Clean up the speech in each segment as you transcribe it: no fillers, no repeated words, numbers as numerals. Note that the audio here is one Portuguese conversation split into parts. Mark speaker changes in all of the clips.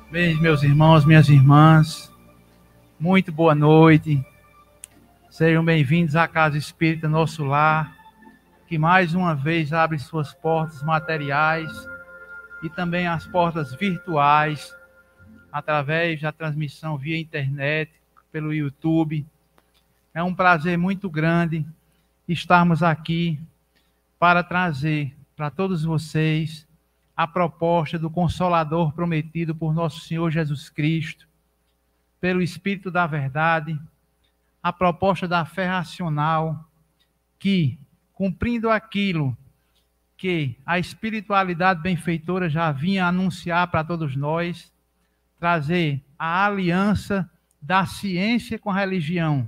Speaker 1: Bem, meus irmãos, minhas irmãs, muito boa noite. Sejam bem-vindos à Casa Espírita Nosso Lar, que mais uma vez abre suas portas materiais e também as portas virtuais, através da transmissão via internet, pelo YouTube. É um prazer muito grande estarmos aqui para trazer para todos vocês a proposta do Consolador prometido por nosso Senhor Jesus Cristo, pelo Espírito da Verdade, a proposta da fé racional, que, cumprindo aquilo que a espiritualidade benfeitora já vinha anunciar para todos nós, trazer a aliança da ciência com a religião,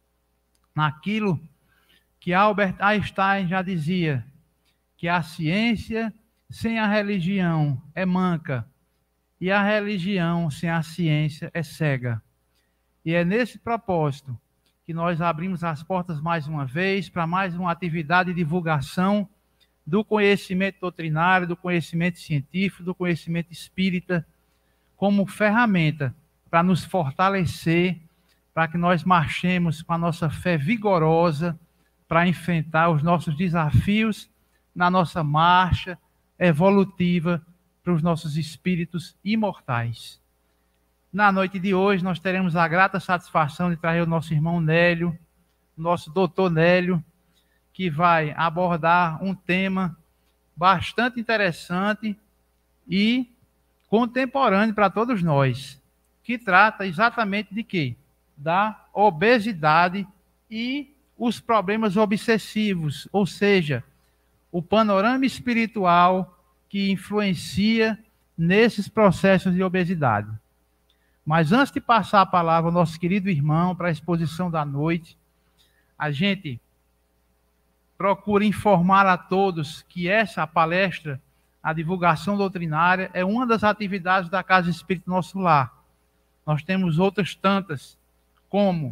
Speaker 1: naquilo que Albert Einstein já dizia, que a ciência sem a religião é manca, e a religião sem a ciência é cega. E é nesse propósito que nós abrimos as portas mais uma vez para mais uma atividade de divulgação do conhecimento doutrinário, do conhecimento científico, do conhecimento espírita, como ferramenta para nos fortalecer, para que nós marchemos com a nossa fé vigorosa para enfrentar os nossos desafios na nossa marcha evolutiva para os nossos espíritos imortais. Na noite de hoje, nós teremos a grata satisfação de trazer o nosso irmão Nélio, nosso doutor Nélio, que vai abordar um tema bastante interessante e contemporâneo para todos nós, que trata exatamente de quê? Da obesidade e os problemas obsessivos, ou seja, o panorama espiritual que influencia nesses processos de obesidade. Mas antes de passar a palavra ao nosso querido irmão para a exposição da noite, a gente procura informar a todos que essa palestra, a divulgação doutrinária, é uma das atividades da Casa Espírita Nosso Lar. Nós temos outras tantas, como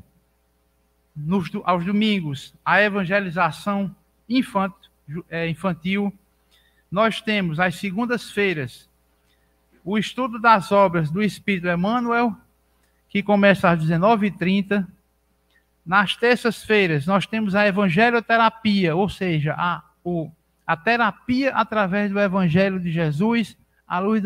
Speaker 1: aos domingos, a evangelização infantil. Nós temos às segundas-feiras o estudo das obras do Espírito Emmanuel, que começa às 19h30. Nas terças-feiras nós temos a evangelioterapia, ou seja, a terapia através do Evangelho de Jesus, à luz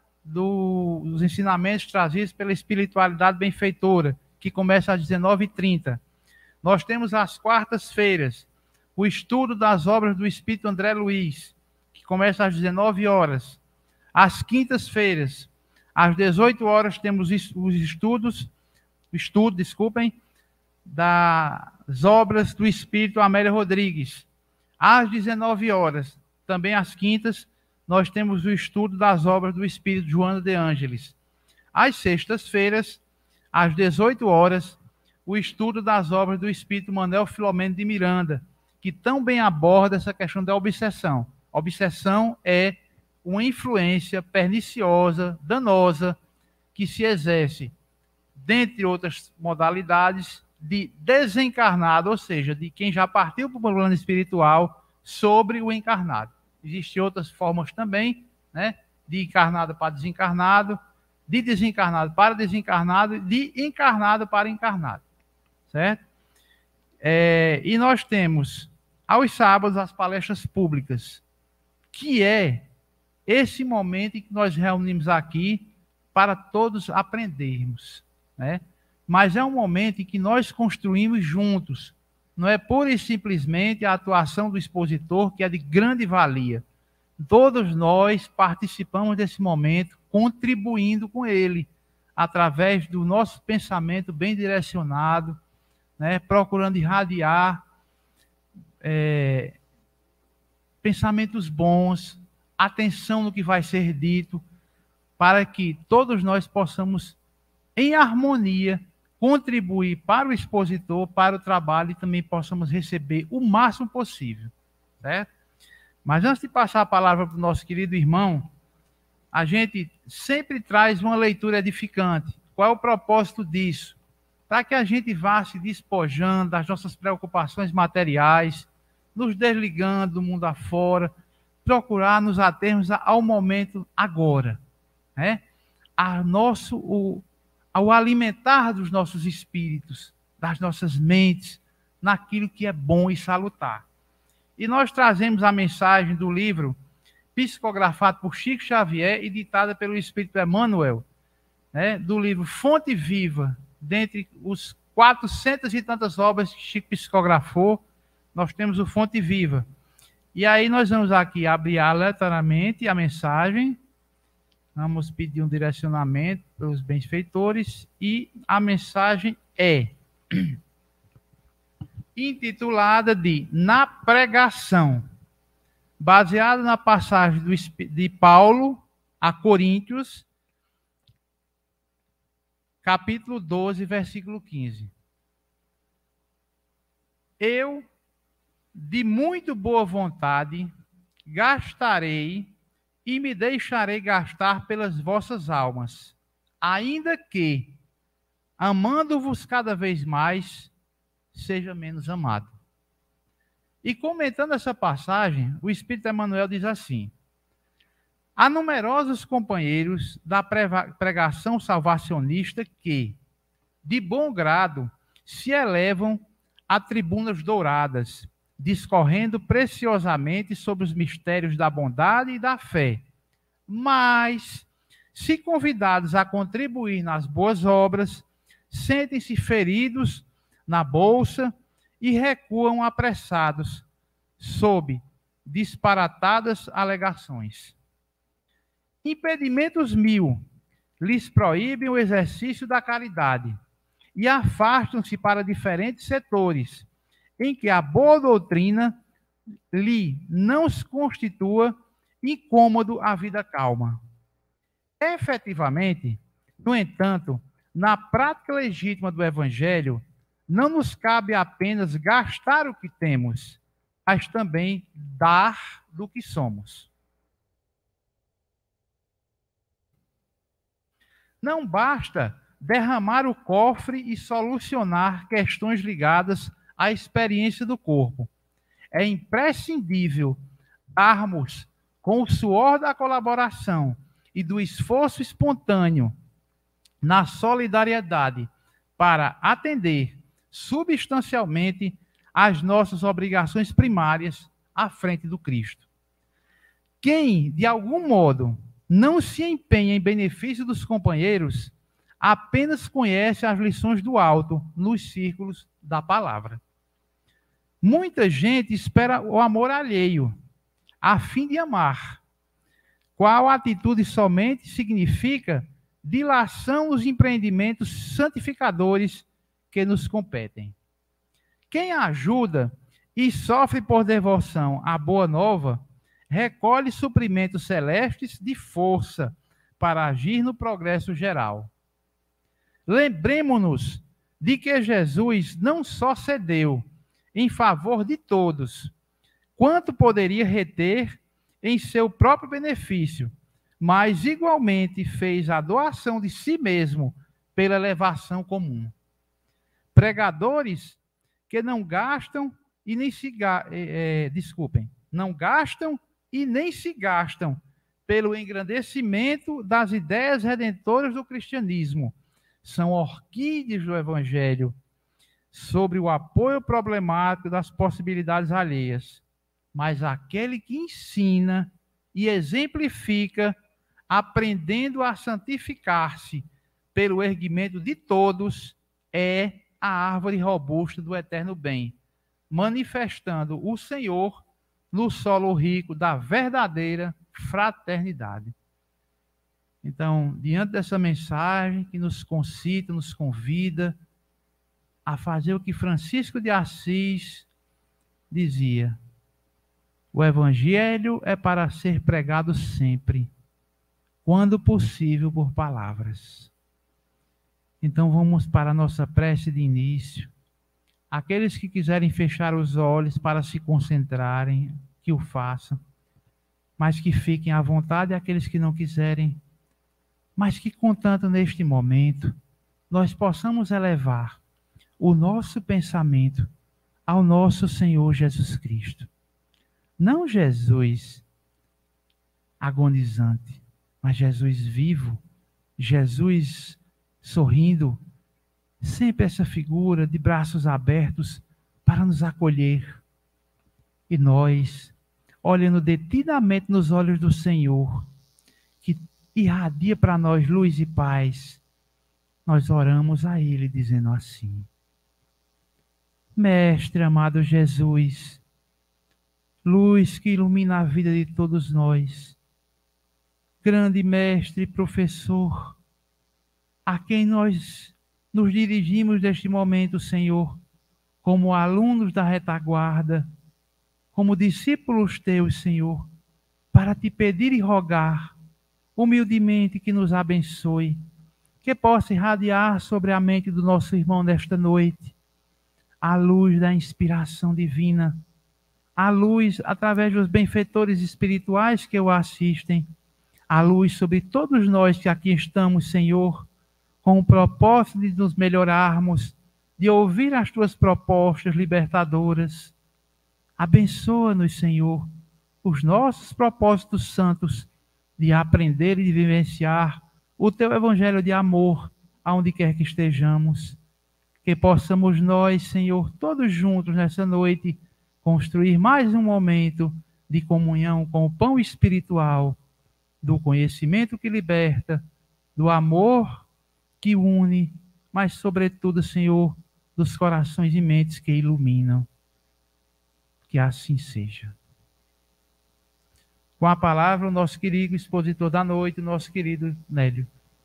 Speaker 1: dos ensinamentos trazidos pela espiritualidade benfeitora, que começa às 19h30. Nós temos às quartas-feiras o estudo das obras do Espírito André Luiz, que começa às 19h. Às quintas-feiras, às 18h, temos os estudos das obras do Espírito Amélia Rodrigues. Às 19h, também às quintas, nós temos o estudo das obras do Espírito Joana de Ângeles. Às sextas-feiras, às 18h, o estudo das obras do Espírito Manuel Filomeno de Miranda, que também aborda essa questão da obsessão. Obsessão é uma influência perniciosa, danosa, que se exerce, dentre outras modalidades, de desencarnado, ou seja, de quem já partiu para o plano espiritual, sobre o encarnado. Existem outras formas também, né, de encarnado para desencarnado, de desencarnado para desencarnado, de encarnado para encarnado, certo? E nós temos, aos sábados, as palestras públicas, que é esse momento em que nós reunimos aqui para todos aprendermos, né? Mas é um momento em que nós construímos juntos. Não é pura e simplesmente a atuação do expositor, que é de grande valia. Todos nós participamos desse momento, contribuindo com ele, através do nosso pensamento bem direcionado, né? Procurando irradiar pensamentos bons, atenção no que vai ser dito, para que todos nós possamos, em harmonia, contribuir para o expositor, para o trabalho, e também possamos receber o máximo possível, certo? Mas antes de passar a palavra para o nosso querido irmão, a gente sempre traz uma leitura edificante. Qual é o propósito disso? Para que a gente vá se despojando das nossas preocupações materiais, nos desligando do mundo afora, procurar nos atermos ao momento agora, né? ao alimentar dos nossos espíritos, das nossas mentes, naquilo que é bom e salutar. E nós trazemos a mensagem do livro psicografado por Chico Xavier e ditada pelo Espírito Emmanuel, né, do livro Fonte Viva, dentre os 400 e tantas obras que Chico psicografou, nós temos o Fonte Viva. E aí nós vamos aqui abrir aleatoriamente a mensagem, vamos pedir um direcionamento pelos benfeitores, e a mensagem é intitulada de Na Pregação, baseada na passagem de Paulo a Coríntios, capítulo 12, versículo 15. Eu, de muito boa vontade, gastarei e me deixarei gastar pelas vossas almas, ainda que, amando-vos cada vez mais, seja menos amado. E comentando essa passagem, o Espírito Emmanuel diz assim: há numerosos companheiros da pregação salvacionista que, de bom grado, se elevam a tribunas douradas, discorrendo preciosamente sobre os mistérios da bondade e da fé. Mas, se convidados a contribuir nas boas obras, sentem-se feridos na bolsa e recuam apressados, sob disparatadas alegações. Impedimentos mil lhes proíbem o exercício da caridade e afastam-se para diferentes setores, em que a boa doutrina lhe não se constitua incômodo a vida calma. Efetivamente, no entanto, na prática legítima do Evangelho, não nos cabe apenas gastar o que temos, mas também dar do que somos. Não basta derramar o cofre e solucionar questões ligadas à experiência do corpo. É imprescindível darmos, com o suor da colaboração e do esforço espontâneo, na solidariedade, para atender substancialmente às nossas obrigações primárias à frente do Cristo. Quem, de algum modo, não se empenha em benefício dos companheiros, apenas conhece as lições do alto nos círculos da palavra. Muita gente espera o amor alheio, a fim de amar, qual atitude somente significa dilação nos empreendimentos santificadores que nos competem. Quem ajuda e sofre por devoção à boa nova, recolhe suprimentos celestes de força para agir no progresso geral. Lembremo-nos de que Jesus não só cedeu em favor de todos, quanto poderia reter em seu próprio benefício, mas igualmente fez a doação de si mesmo pela elevação comum. Pregadores que não gastam e nem se não gastam e nem se gastam pelo engrandecimento das ideias redentoras do cristianismo, são orquídeas do Evangelho, sobre o apoio problemático das possibilidades alheias, mas aquele que ensina e exemplifica, aprendendo a santificar-se pelo erguimento de todos, é a árvore robusta do eterno bem, manifestando o Senhor no solo rico da verdadeira fraternidade. Então, diante dessa mensagem que nos concita, nos convida a fazer o que Francisco de Assis dizia: o Evangelho é para ser pregado sempre, quando possível por palavras. Então vamos para a nossa prece de início. Aqueles que quiserem fechar os olhos para se concentrarem, que o façam, mas que fiquem à vontade aqueles que não quiserem, mas que, contanto neste momento, nós possamos elevar o nosso pensamento ao nosso Senhor Jesus Cristo. Não Jesus agonizante, mas Jesus vivo, Jesus sorrindo, sempre essa figura de braços abertos para nos acolher. E nós, olhando detidamente nos olhos do Senhor, que irradia para nós luz e paz, nós oramos a Ele dizendo assim: Mestre amado Jesus, luz que ilumina a vida de todos nós, grande mestre e professor, a quem nós nos dirigimos neste momento, Senhor, como alunos da retaguarda, como discípulos teus, Senhor, para te pedir e rogar humildemente que nos abençoe, que possa irradiar sobre a mente do nosso irmão nesta noite a luz da inspiração divina, a luz através dos benfeitores espirituais que o assistem, a luz sobre todos nós que aqui estamos, Senhor, com o propósito de nos melhorarmos, de ouvir as tuas propostas libertadoras. Abençoa-nos, Senhor, os nossos propósitos santos de aprender e de vivenciar o teu evangelho de amor aonde quer que estejamos. Que possamos nós, Senhor, todos juntos nessa noite, construir mais um momento de comunhão com o pão espiritual, do conhecimento que liberta, do amor que une, mas sobretudo, Senhor, dos corações e mentes que iluminam. Que assim seja. Com a palavra, o nosso querido expositor da noite, o nosso querido Nélio.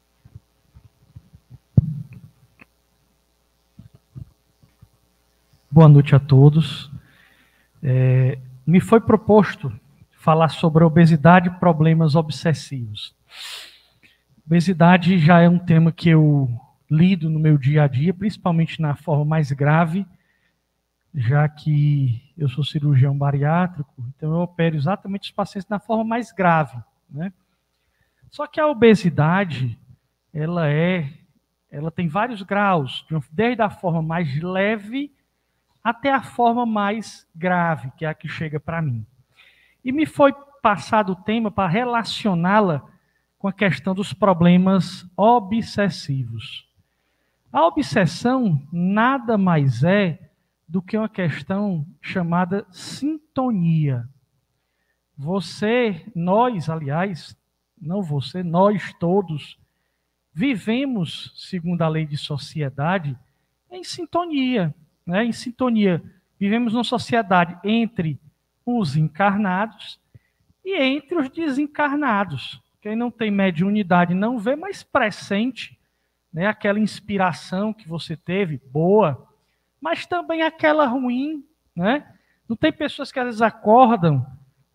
Speaker 2: Boa noite a todos. Me foi proposto falar sobre obesidade e problemas obsessivos. Obesidade já é um tema que eu lido no meu dia a dia, principalmente na forma mais grave, já que eu sou cirurgião bariátrico, então eu opero exatamente os pacientes na forma mais grave, né? Só que a obesidade, ela tem vários graus, desde a forma mais leve até a forma mais grave, que é a que chega para mim. E me foi passado o tema para relacioná-la com a questão dos problemas obsessivos. A obsessão nada mais é do que uma questão chamada sintonia. Nós todos, vivemos, segundo a lei de sociedade, em sintonia. Em sintonia, vivemos numa sociedade entre os encarnados e entre os desencarnados. Quem não tem mediunidade não vê, mas pressente, né, aquela inspiração que você teve, boa, mas também aquela ruim, né? Não tem pessoas que às vezes acordam,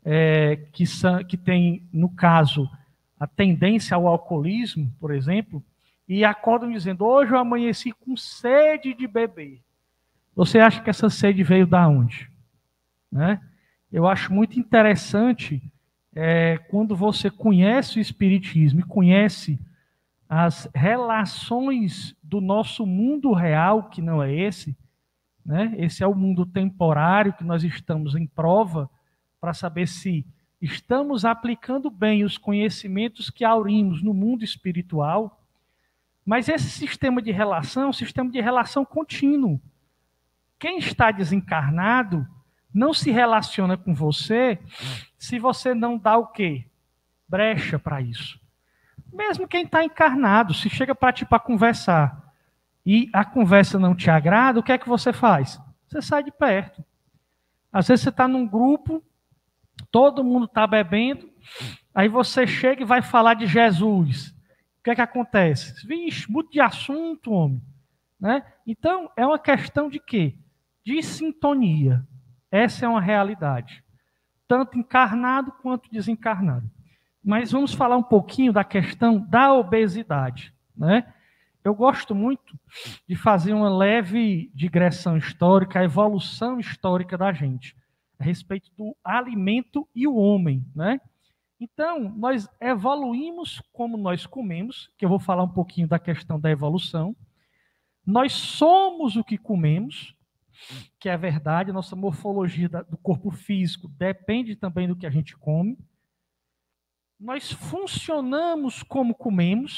Speaker 2: que tem, no caso, a tendência ao alcoolismo, por exemplo, e acordam dizendo: hoje eu amanheci com sede de beber. Você acha que essa sede veio da onde? Né? Eu acho muito interessante quando você conhece o Espiritismo e conhece as relações do nosso mundo real, que não é esse, né? Esse é o mundo temporário que nós estamos em prova para saber se estamos aplicando bem os conhecimentos que aurimos no mundo espiritual. Mas esse sistema de relação é um sistema de relação contínuo. Quem está desencarnado não se relaciona com você se você não dá o quê? Brecha para isso. Mesmo quem está encarnado, se chega para ti para conversar e a conversa não te agrada, o que é que você faz? Você sai de perto. Às vezes você está num grupo, todo mundo está bebendo, aí você chega e vai falar de Jesus. O que é que acontece? Vixe, muda de assunto, homem. Né? Então, é uma questão de quê? De sintonia. Essa é uma realidade. Tanto encarnado quanto desencarnado. Mas vamos falar um pouquinho da questão da obesidade, né? Eu gosto muito de fazer uma leve digressão histórica, a evolução histórica da gente, a respeito do alimento e o homem, né? Então, nós evoluímos como nós comemos, que eu vou falar um pouquinho da questão da evolução. Nós somos o que comemos, que é verdade, a nossa morfologia do corpo físico depende também do que a gente come. Nós funcionamos como comemos,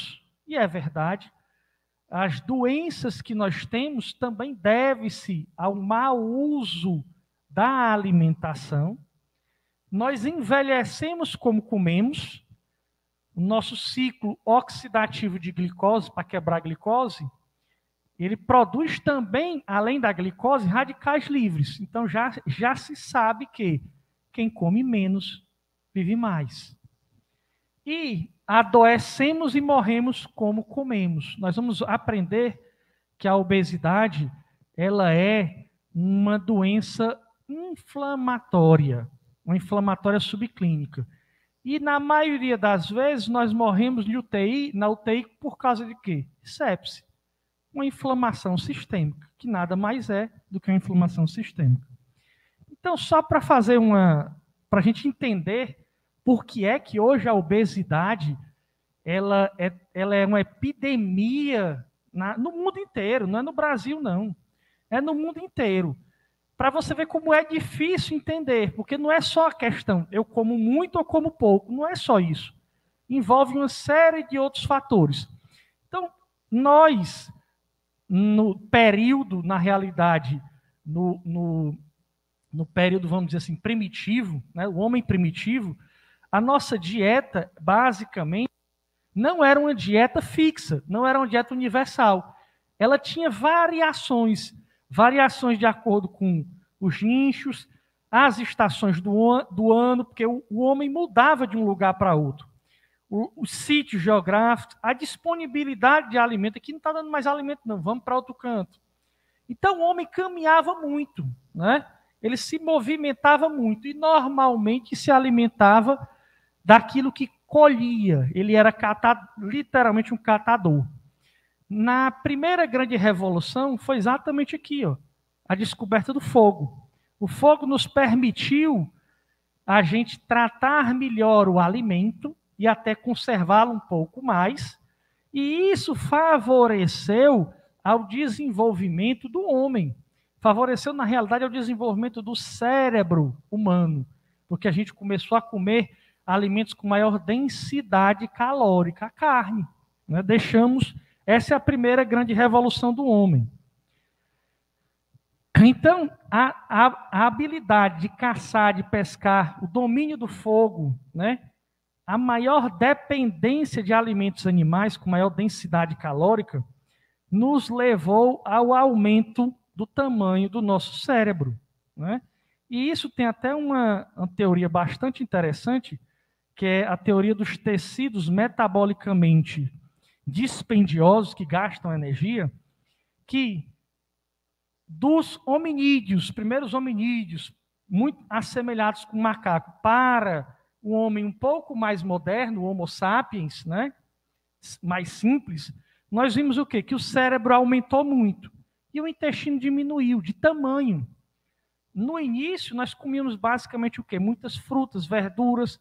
Speaker 2: e é verdade, as doenças que nós temos também devem-se ao mau uso da alimentação. Nós envelhecemos como comemos, o nosso ciclo oxidativo de glicose, para quebrar a glicose, ele produz também, além da glicose, radicais livres. Então já se sabe que quem come menos vive mais. E adoecemos e morremos como comemos. Nós vamos aprender que a obesidade, ela é uma doença inflamatória, uma inflamatória subclínica. E na maioria das vezes nós morremos na UTI para causa de quê? Sepse. Uma inflamação sistêmica, que nada mais é do que uma inflamação sistêmica. Então, só para para a gente entender por que é que hoje a obesidade ela é uma epidemia no mundo inteiro, não é no Brasil, não. É no mundo inteiro. Para você ver como é difícil entender, porque não é só a questão, eu como muito ou como pouco, não é só isso. Envolve uma série de outros fatores. Então, nós, no período, na realidade, no período, vamos dizer assim, primitivo, né, o homem primitivo, a nossa dieta, basicamente, não era uma dieta fixa, não era uma dieta universal. Ela tinha variações de acordo com os nichos, as estações do ano, porque o homem mudava de um lugar para outro. O sítio geográfico, a disponibilidade de alimento, aqui não está dando mais alimento não, vamos para outro canto. Então o homem caminhava muito, né? Ele se movimentava muito e normalmente se alimentava daquilo que colhia. Ele era literalmente um catador. Na primeira grande revolução foi exatamente aqui, ó, a descoberta do fogo. O fogo nos permitiu a gente tratar melhor o alimento e até conservá-lo um pouco mais, e isso favoreceu ao desenvolvimento do homem. Favoreceu, na realidade, ao desenvolvimento do cérebro humano, porque a gente começou a comer alimentos com maior densidade calórica, a carne. Né? Essa é a primeira grande revolução do homem. Então, a habilidade de caçar, de pescar, o domínio do fogo, né? A maior dependência de alimentos animais com maior densidade calórica nos levou ao aumento do tamanho do nosso cérebro. Né? E isso tem até uma teoria bastante interessante, que é a teoria dos tecidos metabolicamente dispendiosos, que gastam energia, que dos hominídeos, primeiros hominídeos, muito assemelhados com o macaco, para o homem um pouco mais moderno, o Homo sapiens, né, mais simples, nós vimos o quê? Que o cérebro aumentou muito e o intestino diminuiu de tamanho. No início, nós comíamos basicamente o quê? Muitas frutas, verduras,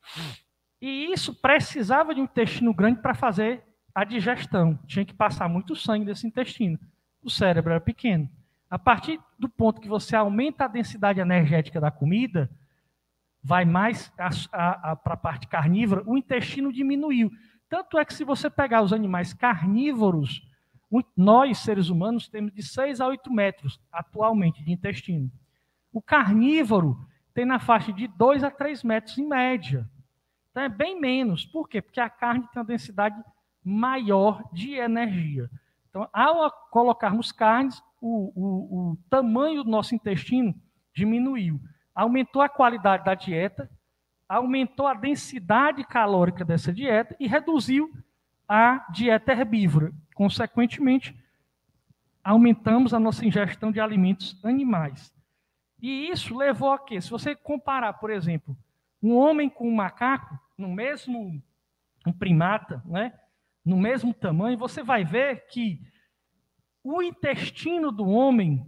Speaker 2: e isso precisava de um intestino grande para fazer a digestão. Tinha que passar muito sangue desse intestino. O cérebro era pequeno. A partir do ponto que você aumenta a densidade energética da comida, vai mais para a parte carnívora, o intestino diminuiu. Tanto é que se você pegar os animais carnívoros, nós, seres humanos, temos de 6 a 8 metros, atualmente, de intestino. O carnívoro tem na faixa de 2 a 3 metros, em média. Então, é bem menos. Por quê? Porque a carne tem uma densidade maior de energia. Então, ao colocarmos carnes, o tamanho do nosso intestino diminuiu. Aumentou a qualidade da dieta, aumentou a densidade calórica dessa dieta e reduziu a dieta herbívora. Consequentemente, aumentamos a nossa ingestão de alimentos animais. E isso levou a quê? Se você comparar, por exemplo, um homem com um macaco, um primata, né, no mesmo tamanho, você vai ver que o intestino do homem,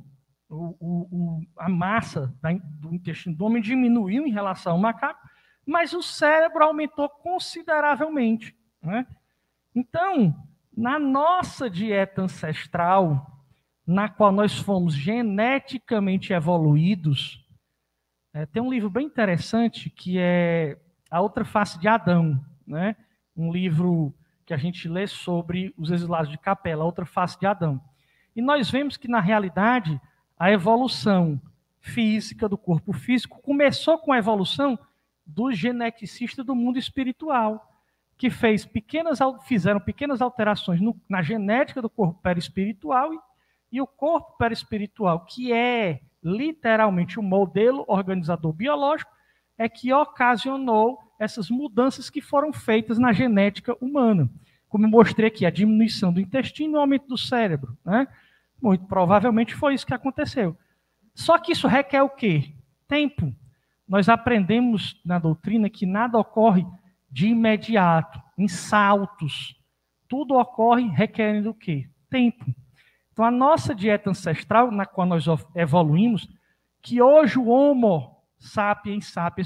Speaker 2: a massa do intestino do homem diminuiu em relação ao macaco, mas o cérebro aumentou consideravelmente. Né? Então, na nossa dieta ancestral, na qual nós fomos geneticamente evoluídos, tem um livro bem interessante que é A Outra Face de Adão, né? Um livro que a gente lê sobre os exilados de Capela, a outra face de Adão. E nós vemos que, na realidade, a evolução física do corpo físico começou com a evolução do geneticista do mundo espiritual, que fizeram pequenas alterações na genética do corpo perispiritual e o corpo perispiritual, que é literalmente o modelo organizador biológico, é que ocasionou essas mudanças que foram feitas na genética humana. Como eu mostrei aqui, a diminuição do intestino e o aumento do cérebro, né? Muito provavelmente foi isso que aconteceu. Só que isso requer o quê? Tempo. Nós aprendemos na doutrina que nada ocorre de imediato, em saltos. Tudo ocorre requerendo o quê? Tempo. Então, a nossa dieta ancestral, na qual nós evoluímos, que hoje o Homo sapiens sapiens,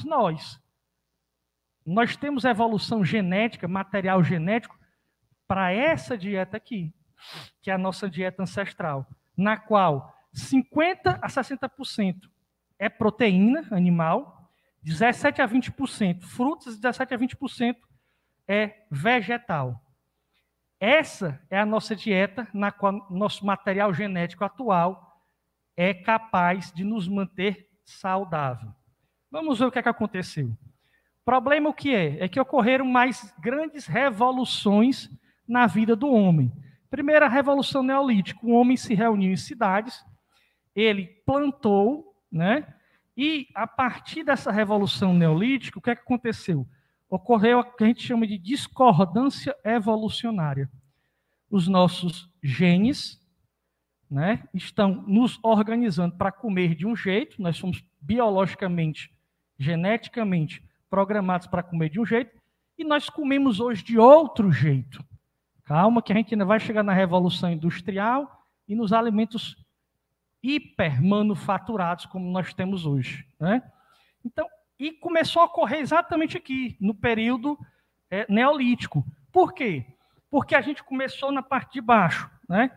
Speaker 2: nós temos evolução genética, material genético, para essa dieta aqui, que é a nossa dieta ancestral, na qual 50% a 60% é proteína animal, 17% a 20% frutas, 17% a 20% é vegetal. Essa é a nossa dieta, na qual nosso material genético atual é capaz de nos manter saudável. Vamos ver o que é que aconteceu. O problema o que é? É que ocorreram mais grandes revoluções na vida do homem. Primeira revolução neolítica, o homem se reuniu em cidades, ele plantou, né? E a partir dessa revolução neolítica, o que é que aconteceu? Ocorreu o que a gente chama de discordância evolucionária. Os nossos genes, né, estão nos organizando para comer de um jeito, nós somos biologicamente, geneticamente programados para comer de um jeito, e nós comemos hoje de outro jeito. Calma que a gente ainda vai chegar na Revolução Industrial e nos alimentos hipermanufaturados como nós temos hoje, né? Então, e começou a ocorrer exatamente aqui, no período neolítico. Por quê? Porque a gente começou na parte de baixo, né,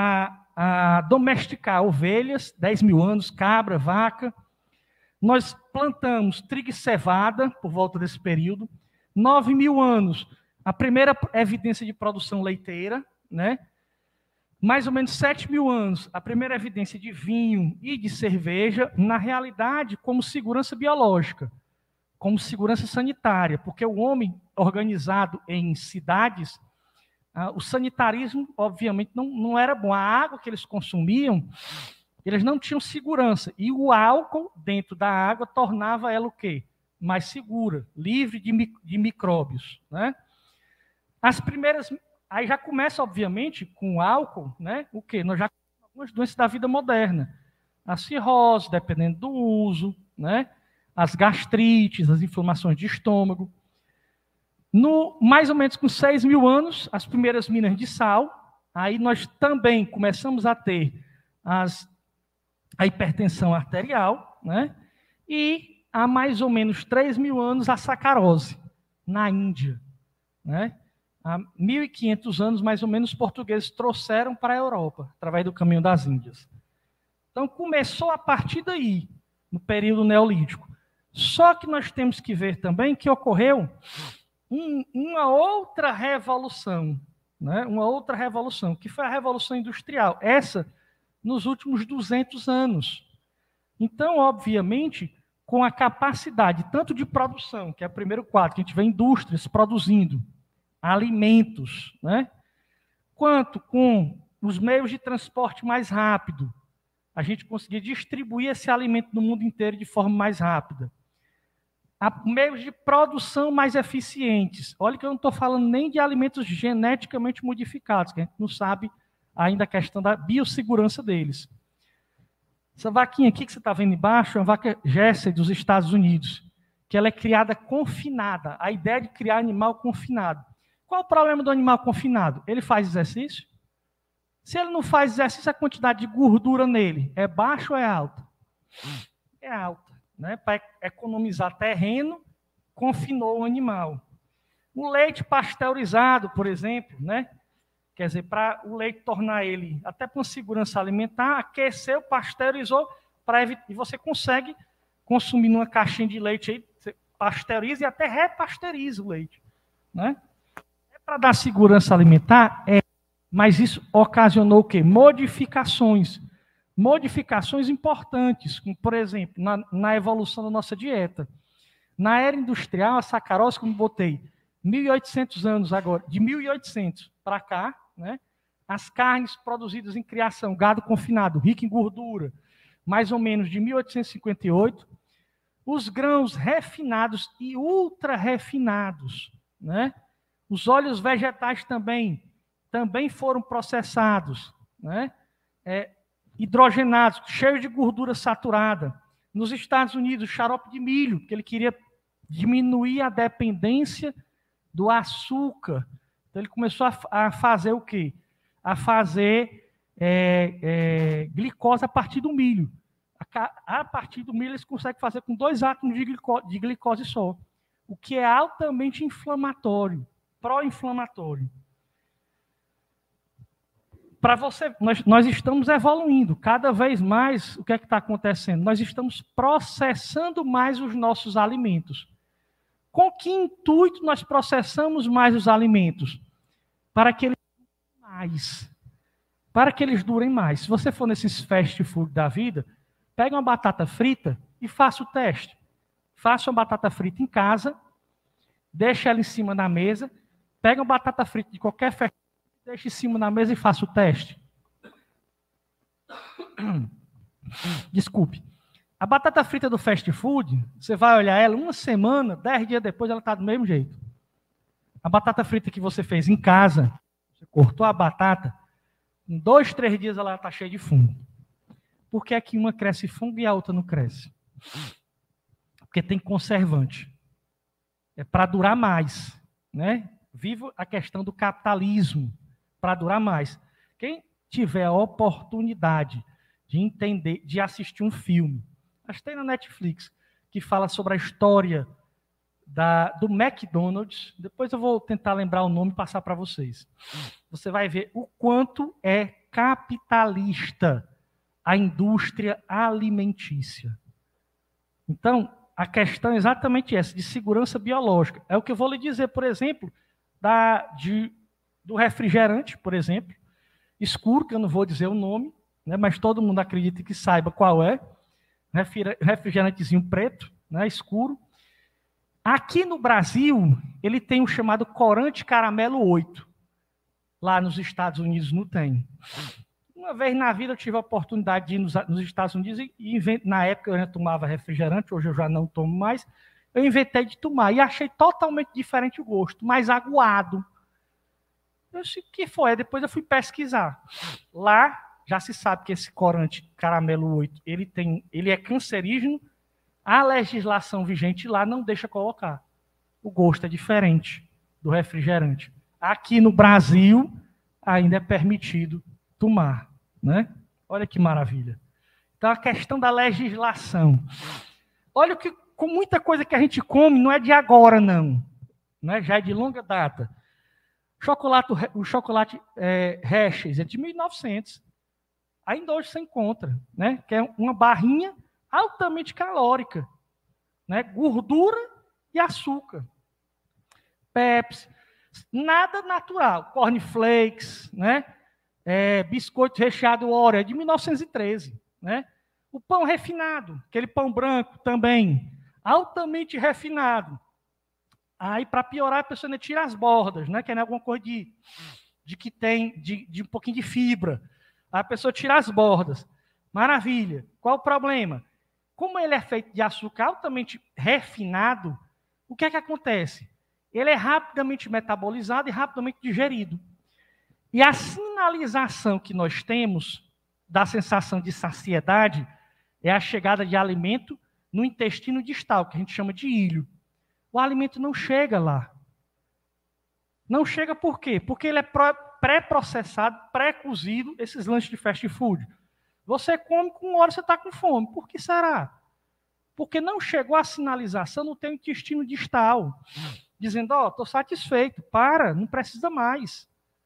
Speaker 2: a domesticar ovelhas, 10 mil anos, cabra, vaca. Nós plantamos trigo e cevada por volta desse período. 9 mil anos, a primeira evidência de produção leiteira, né? Mais ou menos 7 mil anos, a primeira evidência de vinho e de cerveja, na realidade, como segurança biológica, como segurança sanitária, porque o homem organizado em cidades, o sanitarismo, obviamente, não era bom. A água que eles consumiam, eles não tinham segurança. E o álcool dentro da água tornava ela o quê? Mais segura, livre de micróbios, né? As primeiras... Aí já começa, obviamente, com o álcool, né? O quê? Nós já temos algumas doenças da vida moderna. A cirrose, dependendo do uso, né? As gastrites, as inflamações de estômago. Mais ou menos com 6 mil anos, as primeiras minas de sal. Aí nós também começamos a ter a hipertensão arterial, né? E há mais ou menos 3 mil anos a sacarose, na Índia, né? Há 1.500 anos, mais ou menos, os portugueses trouxeram para a Europa, através do caminho das Índias. Então, começou a partir daí, no período neolítico. Só que nós temos que ver também que ocorreu uma outra revolução, né? Uma outra revolução, que foi a Revolução Industrial. Essa, nos últimos 200 anos. Então, obviamente, com a capacidade tanto de produção, que é o primeiro quadro, que a gente vê indústrias produzindo alimentos, né? Quanto com os meios de transporte mais rápido, a gente conseguir distribuir esse alimento no mundo inteiro de forma mais rápida. Meios de produção mais eficientes. Olha que eu não estou falando nem de alimentos geneticamente modificados, que a gente não sabe ainda a questão da biossegurança deles. Essa vaquinha aqui que você está vendo embaixo é uma vaca Jersey dos Estados Unidos, que ela é criada confinada. A ideia de criar animal confinado. Qual o problema do animal confinado? Ele faz exercício? Se ele não faz exercício, a quantidade de gordura nele é baixa ou é alta? É alta, né? Para economizar terreno, confinou o animal. O leite pasteurizado, por exemplo, né? Quer dizer, para o leite tornar ele, até para uma segurança alimentar, aqueceu, pasteurizou, e você consegue consumir numa caixinha de leite aí, você pasteuriza e até repasteuriza o leite, né? para dar segurança alimentar, mas isso ocasionou o quê? Modificações. Modificações importantes, como, por exemplo, na evolução da nossa dieta. Na era industrial, a sacarose, como botei, 1.800 anos agora, de 1.800 para cá, né? As carnes produzidas em criação, gado confinado, rico em gordura, mais ou menos de 1858, os grãos refinados e ultra refinados, né? Os óleos vegetais também foram processados, né? Hidrogenados, cheios de gordura saturada. Nos Estados Unidos, xarope de milho, que ele queria diminuir a dependência do açúcar. Então, ele começou a fazer o quê? A fazer glicose a partir do milho. A partir do milho, eles conseguem fazer com 2 átomos de glicose só, o que é altamente inflamatório, pró-inflamatório. Para você, nós estamos evoluindo cada vez mais. O que é que está acontecendo? Nós estamos processando mais os nossos alimentos. Com que intuito nós processamos mais os alimentos? Para que eles durem mais. Para que eles durem mais. Se você for nesses fast food da vida, pega uma batata frita e faça o teste. Faça uma batata frita em casa, deixa ela em cima da mesa, pega uma batata frita de qualquer fast food, deixa em cima da mesa e faça o teste. Desculpe. A batata frita do fast food, você vai olhar ela uma semana, 10 dias depois ela está do mesmo jeito. A batata frita que você fez em casa, você cortou a batata, em 2, 3 dias ela está cheia de fungo. Por que é que uma cresce fungo e a outra não cresce? Porque tem conservante. É para durar mais, né? Viva a questão do capitalismo, para durar mais. Quem tiver a oportunidade de entender, de assistir um filme, acho que tem na Netflix, que fala sobre a história do McDonald's. Depois eu vou tentar lembrar o nome e passar para vocês. Você vai ver o quanto é capitalista a indústria alimentícia. Então, a questão é exatamente essa, de segurança biológica. É o que eu vou lhe dizer, por exemplo, do refrigerante, por exemplo, escuro, que eu não vou dizer o nome, né, mas todo mundo acredita que saiba qual é. Refrigerantezinho preto, né, escuro. Aqui no Brasil, ele tem o chamado corante caramelo 8. Lá nos Estados Unidos não tem. Uma vez na vida eu tive a oportunidade de ir nos Estados Unidos e na época eu já tomava refrigerante, hoje eu já não tomo mais. Eu inventei de tomar e achei totalmente diferente o gosto, mais aguado. Eu disse, o que foi? Depois eu fui pesquisar. Lá já se sabe que esse corante caramelo 8, ele é cancerígeno. A legislação vigente lá não deixa colocar. O gosto é diferente do refrigerante. Aqui no Brasil ainda é permitido tomar, né? Olha que maravilha. Então a questão da legislação. Olha que com muita coisa que a gente come não é de agora não, né? Já é de longa data. O chocolate Hershey's é de 1900. Ainda hoje você encontra, né? Que é uma barrinha altamente calórica, né? Gordura e açúcar. Pepsi, nada natural. Cornflakes, né? Biscoito recheado Oreo, é de 1913, né? O pão refinado, aquele pão branco também, altamente refinado. Aí, para piorar, a pessoa ainda tira as bordas, né? Que é alguma coisa que tem de um pouquinho de fibra. Aí a pessoa tira as bordas. Maravilha. Qual o problema? Como ele é feito de açúcar altamente refinado, o que é que acontece? Ele é rapidamente metabolizado e rapidamente digerido. E a sinalização que nós temos da sensação de saciedade é a chegada de alimento no intestino distal, que a gente chama de ilho. O alimento não chega lá. Não chega por quê? Porque ele é pré-processado, pré-cozido, esses lanches de fast food. Você come, com uma hora você está com fome. Por que será? Porque não chegou a sinalização no teu intestino distal, dizendo, estou satisfeito, não precisa mais.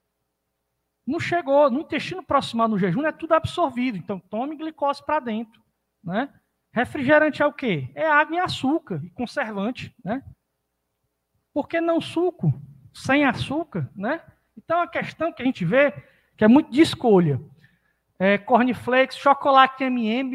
Speaker 2: Não chegou. No intestino proximal, no jejum, é tudo absorvido. Então, tome glicose para dentro, né? Refrigerante é o quê? É água e açúcar, e conservante, né? Por que não suco? sem açúcar, né? Então, a questão que a gente vê que é muito de escolha. Cornflakes, chocolate M&M,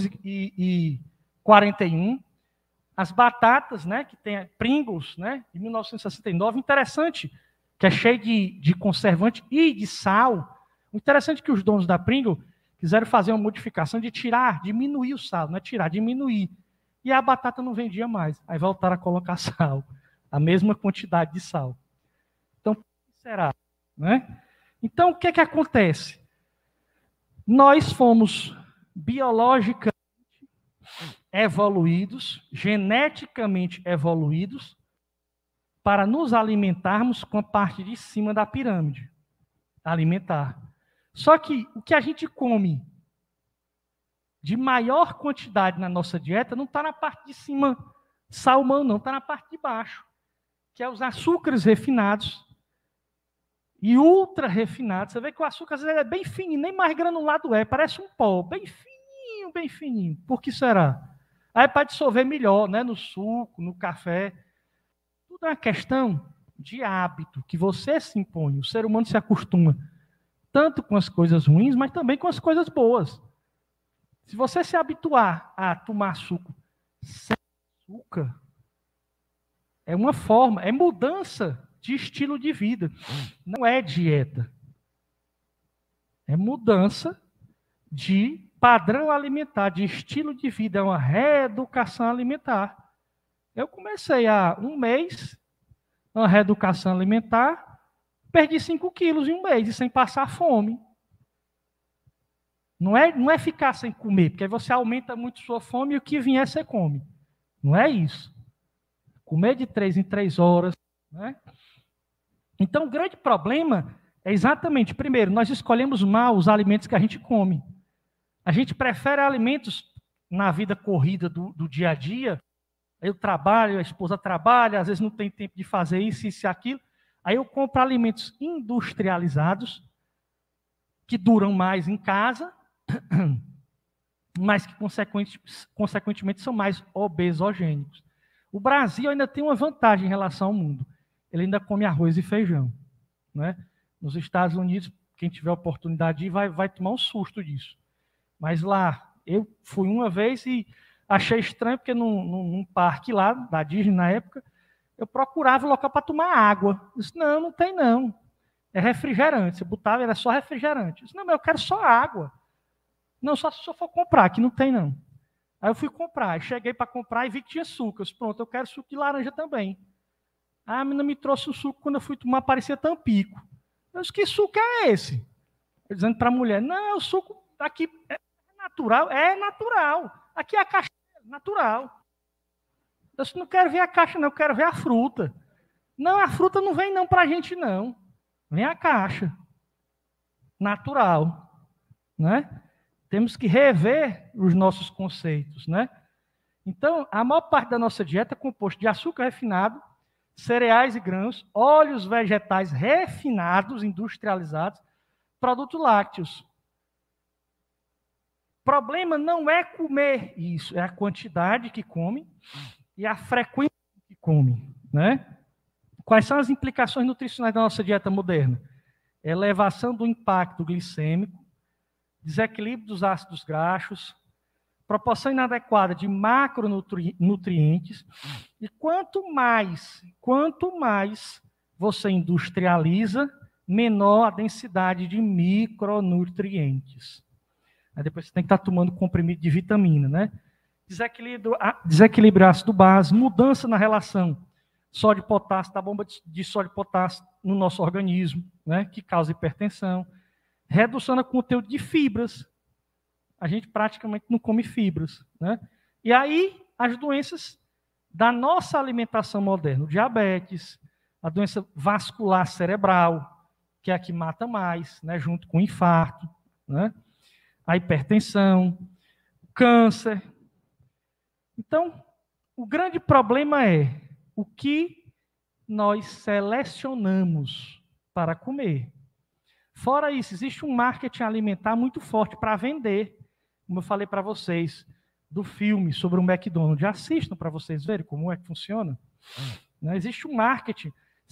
Speaker 2: 1941, as batatas, né, que tem Pringles, né, de 1969, interessante, que é cheio de conservante e de sal. O interessante é que os donos da Pringles quiseram fazer uma modificação de diminuir o sal, não é tirar, diminuir. E a batata não vendia mais. Aí voltaram a colocar sal, a mesma quantidade de sal. Então, o que será? Né? Então, o que é que acontece? Nós fomos biologicamente evoluídos, geneticamente evoluídos, para nos alimentarmos com a parte de cima da pirâmide. Alimentar. Só que o que a gente come de maior quantidade na nossa dieta não está na parte de cima, salmão não, está na parte de baixo, que é os açúcares refinados e ultra refinados. Você vê que o açúcar às vezes é bem fininho, nem mais granulado parece um pó, bem fininho, bem fininho. Por que será? Aí é para dissolver melhor, né, no suco, no café. Tudo é uma questão de hábito, que você se impõe. O ser humano se acostuma tanto com as coisas ruins, mas também com as coisas boas. Se você se habituar a tomar suco sem açúcar, é uma forma, é mudança de estilo de vida. Não é dieta. É mudança de padrão alimentar, de estilo de vida. É uma reeducação alimentar. Eu comecei há um mês uma reeducação alimentar, perdi 5 quilos em um mês, e sem passar fome. Não é ficar sem comer, porque aí você aumenta muito sua fome e o que vier você come. Não é isso. Comer de 3 em 3 horas. Né? Então, o grande problema é exatamente, primeiro, nós escolhemos mal os alimentos que a gente come. A gente prefere alimentos na vida corrida do dia a dia. Eu trabalho, a esposa trabalha, às vezes não tem tempo de fazer isso e aquilo. Aí eu compro alimentos industrializados, que duram mais em casa, mas que, consequentemente, são mais obesogênicos. O Brasil ainda tem uma vantagem em relação ao mundo. Ele ainda come arroz e feijão. Né? Nos Estados Unidos, quem tiver oportunidade de ir vai tomar um susto disso. Mas lá, eu fui uma vez e achei estranho, porque num parque lá, da Disney na época, eu procurava local para tomar água. Eu disse, não tem não. É refrigerante. Você botava, era só refrigerante. Eu disse, não, mas eu quero só água. Não, só se eu for comprar, que não tem não. Aí eu fui comprar, cheguei para comprar e vi que tinha suco. Eu disse, pronto, eu quero suco de laranja também. A menina me trouxe o suco, quando eu fui tomar, parecia Tampico. Eu disse, que suco é esse? Eu dizendo para a mulher, não, o suco aqui é natural. É natural. Aqui é a caixa natural. Eu disse, não quero ver a caixa, não, eu quero ver a fruta. Não, a fruta não vem não para a gente, não. Vem a caixa. Natural. Né? Temos que rever os nossos conceitos. Né? Então, a maior parte da nossa dieta é composta de açúcar refinado, cereais e grãos, óleos vegetais refinados, industrializados, produtos lácteos. O problema não é comer isso, é a quantidade que come e a frequência que come. Né? Quais são as implicações nutricionais da nossa dieta moderna? Elevação do impacto glicêmico, desequilíbrio dos ácidos graxos, proporção inadequada de macronutrientes, e quanto mais você industrializa, menor a densidade de micronutrientes. Aí depois você tem que estar tomando comprimido de vitamina, né? Desequilíbrio ácido-base, mudança na relação sódio-potássio, da bomba de sódio-potássio no nosso organismo, né? Que causa hipertensão. Redução do conteúdo de fibras. A gente praticamente não come fibras. Né? E aí, as doenças da nossa alimentação moderna. O diabetes, a doença vascular cerebral, que é a que mata mais, né? Junto com o infarto. Né? A hipertensão, o câncer. Então, o grande problema é o que nós selecionamos para comer. Fora isso, existe um marketing alimentar muito forte para vender, como eu falei para vocês, do filme sobre o McDonald's. Assistam para vocês verem como é que funciona. Existe um marketing.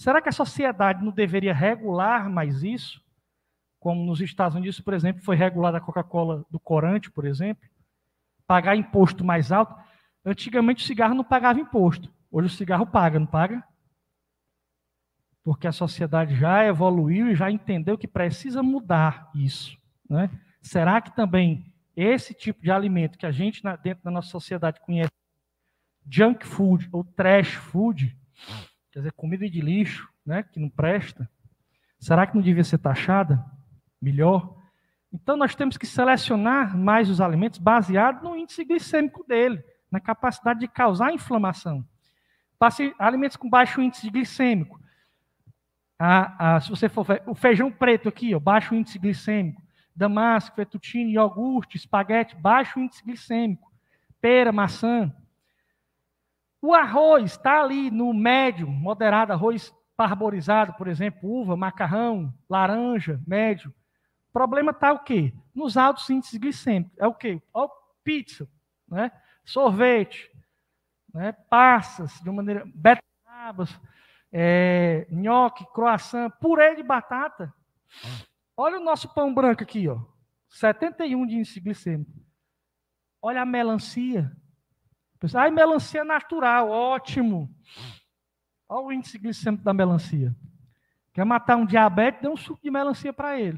Speaker 2: Será que a sociedade não deveria regular mais isso? Como nos Estados Unidos, por exemplo, foi regulada a Coca-Cola do corante, por exemplo, pagar imposto mais alto. Antigamente o cigarro não pagava imposto, hoje o cigarro paga, não paga? Porque a sociedade já evoluiu e já entendeu que precisa mudar isso, né? Será que também esse tipo de alimento que a gente, dentro da nossa sociedade, conhece junk food ou trash food, quer dizer, comida de lixo, né, que não presta, será que não devia ser taxada melhor? Então, nós temos que selecionar mais os alimentos baseados no índice glicêmico dele, na capacidade de causar inflamação. Alimentos com baixo índice glicêmico. Se você for ver, o feijão preto aqui, ó, baixo índice glicêmico. Damasco, fettuccine, iogurte, espaguete, baixo índice glicêmico. Pera, maçã. O arroz está ali no médio, moderado, arroz parborizado, por exemplo, uva, macarrão, laranja, médio. O problema está o quê? Nos altos índices glicêmicos. É o quê? Pizza, né? Sorvete, né? Passas, de uma maneira... beterrabas, nhoque, croissant, purê de batata. Olha o nosso pão branco aqui, ó, 71 de índice glicêmico. Olha a melancia. Melancia natural, ótimo. Olha o índice glicêmico da melancia. Quer matar um diabetes, dê um suco de melancia para ele.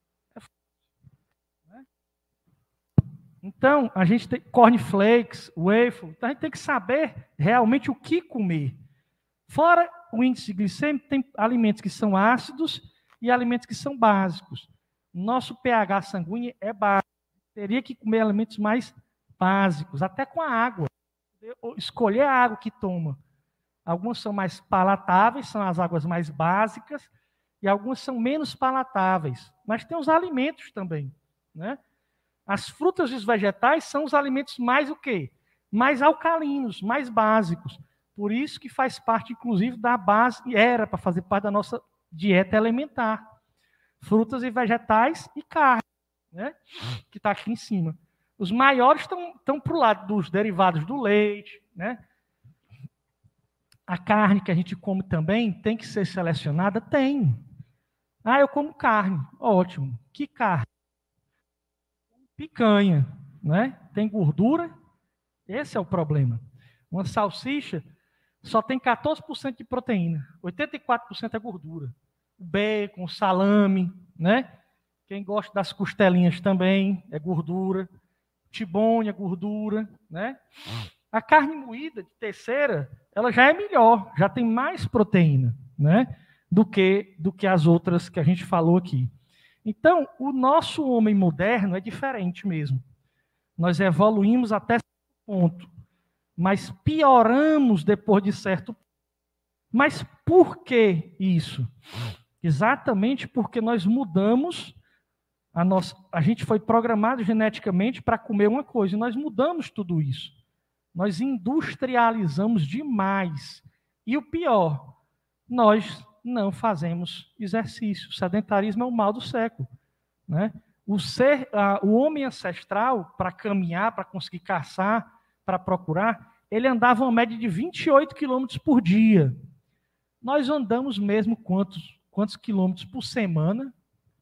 Speaker 2: Então, a gente tem cornflakes, waffle, então a gente tem que saber realmente o que comer. Fora o índice glicêmico, tem alimentos que são ácidos e alimentos que são básicos. Nosso pH sanguíneo é básico. Teria que comer alimentos mais básicos, até com a água. Escolher a água que toma. Algumas são mais palatáveis, são as águas mais básicas, e algumas são menos palatáveis. Mas tem os alimentos também, né? As frutas e os vegetais são os alimentos mais o quê? Mais alcalinos, mais básicos. Por isso que faz parte, inclusive, da base, era para fazer parte da nossa dieta alimentar. Frutas e vegetais e carne, né? Que está aqui em cima. Os maiores estão para o lado dos derivados do leite, né? A carne que a gente come também tem que ser selecionada? Tem. Eu como carne. Ótimo. Que carne? Picanha, né? Tem gordura? Esse é o problema. Uma salsicha só tem 14% de proteína, 84% é gordura. O bacon, o salame, né? Quem gosta das costelinhas também é gordura. Tibone é gordura, né? A carne moída de terceira, ela já é melhor, já tem mais proteína, né? Do que as outras que a gente falou aqui. Então, o nosso homem moderno é diferente mesmo. Nós evoluímos até certo ponto, mas pioramos depois de certo ponto. Mas por que isso? Exatamente porque nós mudamos a gente foi programado geneticamente para comer uma coisa, e nós mudamos tudo isso. Nós industrializamos demais. E o pior, nós não fazemos exercício. O sedentarismo é o mal do século, né? O homem ancestral, para caminhar, para conseguir caçar, para procurar, ele andava uma média de 28 quilômetros por dia. Nós andamos mesmo quantos quilômetros por semana?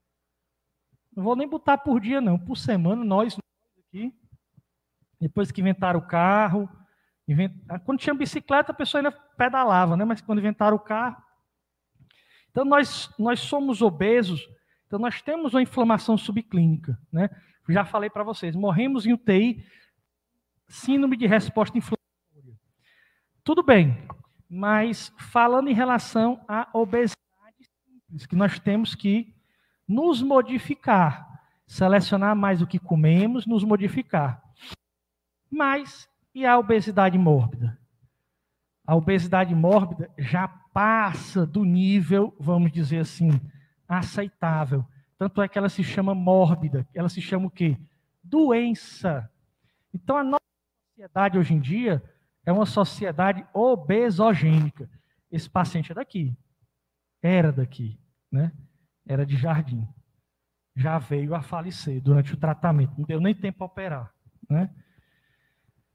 Speaker 2: Não vou nem botar por dia, não. Por semana, nós aqui, depois que inventaram o carro, quando tinha bicicleta, a pessoa ainda pedalava, né? Mas quando inventaram o carro... Então, nós somos obesos, então nós temos uma inflamação subclínica, né? Já falei para vocês, morremos em UTI, síndrome de resposta inflamatória. Tudo bem, mas falando em relação à obesidade simples, que nós temos que nos modificar, selecionar mais o que comemos, nos modificar. Mas, e a obesidade mórbida? A obesidade mórbida já passa do nível, vamos dizer assim, aceitável. Tanto é que ela se chama mórbida. Ela se chama o quê? Doença. Então, a nossa sociedade hoje em dia é uma sociedade obesogênica. Esse paciente é daqui. Era daqui, né? Era de Jardim. Já veio a falecer durante o tratamento. Não deu nem tempo a operar, né?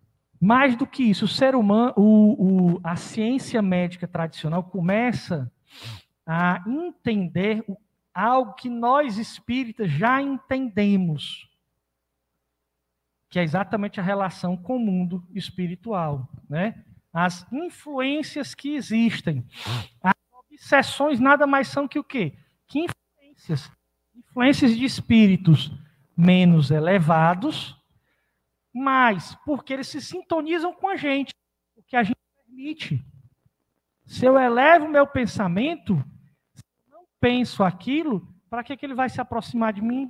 Speaker 2: Mais do que isso, o ser humano, a ciência médica tradicional começa a entender algo que nós espíritas já entendemos, que é exatamente a relação com o mundo espiritual, né? As influências que existem. As obsessões nada mais são que o quê? Que influências. Influências de espíritos menos elevados, mas porque eles se sintonizam com a gente, o que a gente permite. Se eu elevo o meu pensamento, se eu não penso aquilo, para que ele vai se aproximar de mim?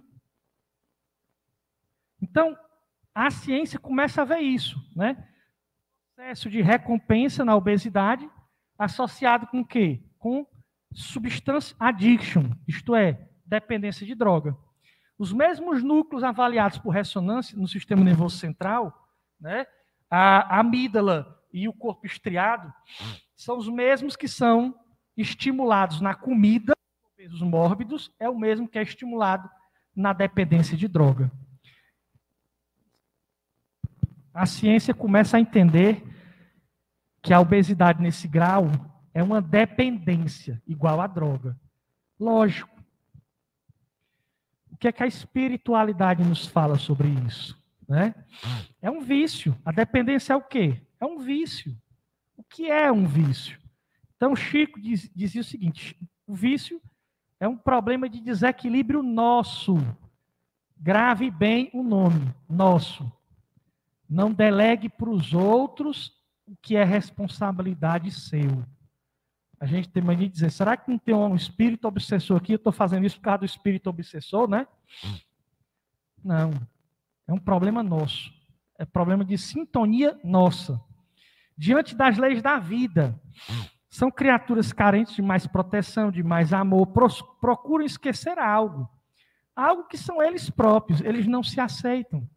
Speaker 2: Então, a ciência começa a ver isso, né? Processo de recompensa na obesidade, associado com o quê? Com substance addiction, isto é, dependência de droga. Os mesmos núcleos avaliados por ressonância no sistema nervoso central, né? A amígdala e o corpo estriado, são os mesmos que são estimulados na comida, pesos mórbidos, é o mesmo que é estimulado na dependência de droga. A ciência começa a entender que a obesidade nesse grau é uma dependência igual à droga. Lógico. O que é que a espiritualidade nos fala sobre isso? Né? É um vício. A dependência é o quê? É um vício. O que é um vício? Então, Chico dizia o seguinte: o vício é um problema de desequilíbrio nosso. Grave bem o nome, nosso. Não delegue para os outros o que é responsabilidade seu. A gente tem mania de dizer, será que não tem um espírito obsessor aqui? Eu estou fazendo isso por causa do espírito obsessor, né? Não. É um problema nosso. É problema de sintonia nossa. Diante das leis da vida, são criaturas carentes de mais proteção, de mais amor, procuram esquecer algo. Algo que são eles próprios, eles não se aceitam.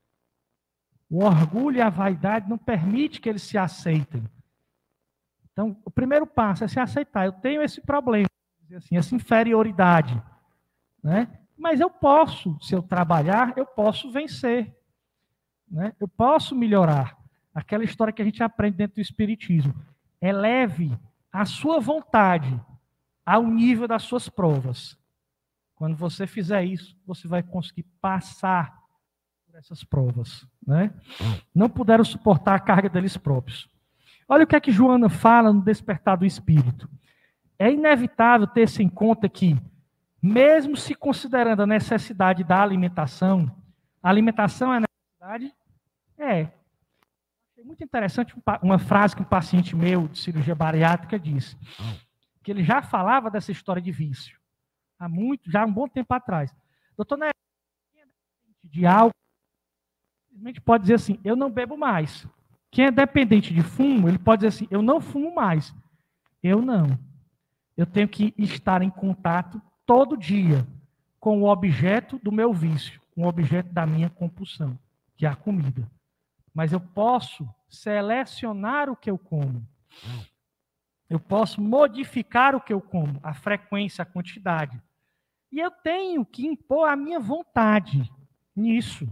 Speaker 2: O orgulho e a vaidade não permitem que eles se aceitem. Então, o primeiro passo é se aceitar. Eu tenho esse problema, assim, essa inferioridade, né? Mas eu posso, se eu trabalhar, eu posso vencer, né? Eu posso melhorar. Aquela história que a gente aprende dentro do Espiritismo. Eleve a sua vontade ao nível das suas provas. Quando você fizer isso, você vai conseguir passar por essas provas, né? Não puderam suportar a carga deles próprios. Olha o que é que Joana fala no Despertar do Espírito. É inevitável ter-se em conta que, mesmo se considerando a necessidade da alimentação, a alimentação é necessidade? É. É muito interessante uma frase que um paciente meu de cirurgia bariátrica disse, que ele já falava dessa história de vício, já há um bom tempo atrás. Doutor Neto, quem é dependente de álcool, simplesmente pode dizer assim, eu não bebo mais. Quem é dependente de fumo, ele pode dizer assim, eu não fumo mais. Eu não. Eu tenho que estar em contato todo dia com o objeto do meu vício, com o objeto da minha compulsão, que é a comida. Mas eu posso selecionar o que eu como. Eu posso modificar o que eu como, a frequência, a quantidade. E eu tenho que impor a minha vontade nisso.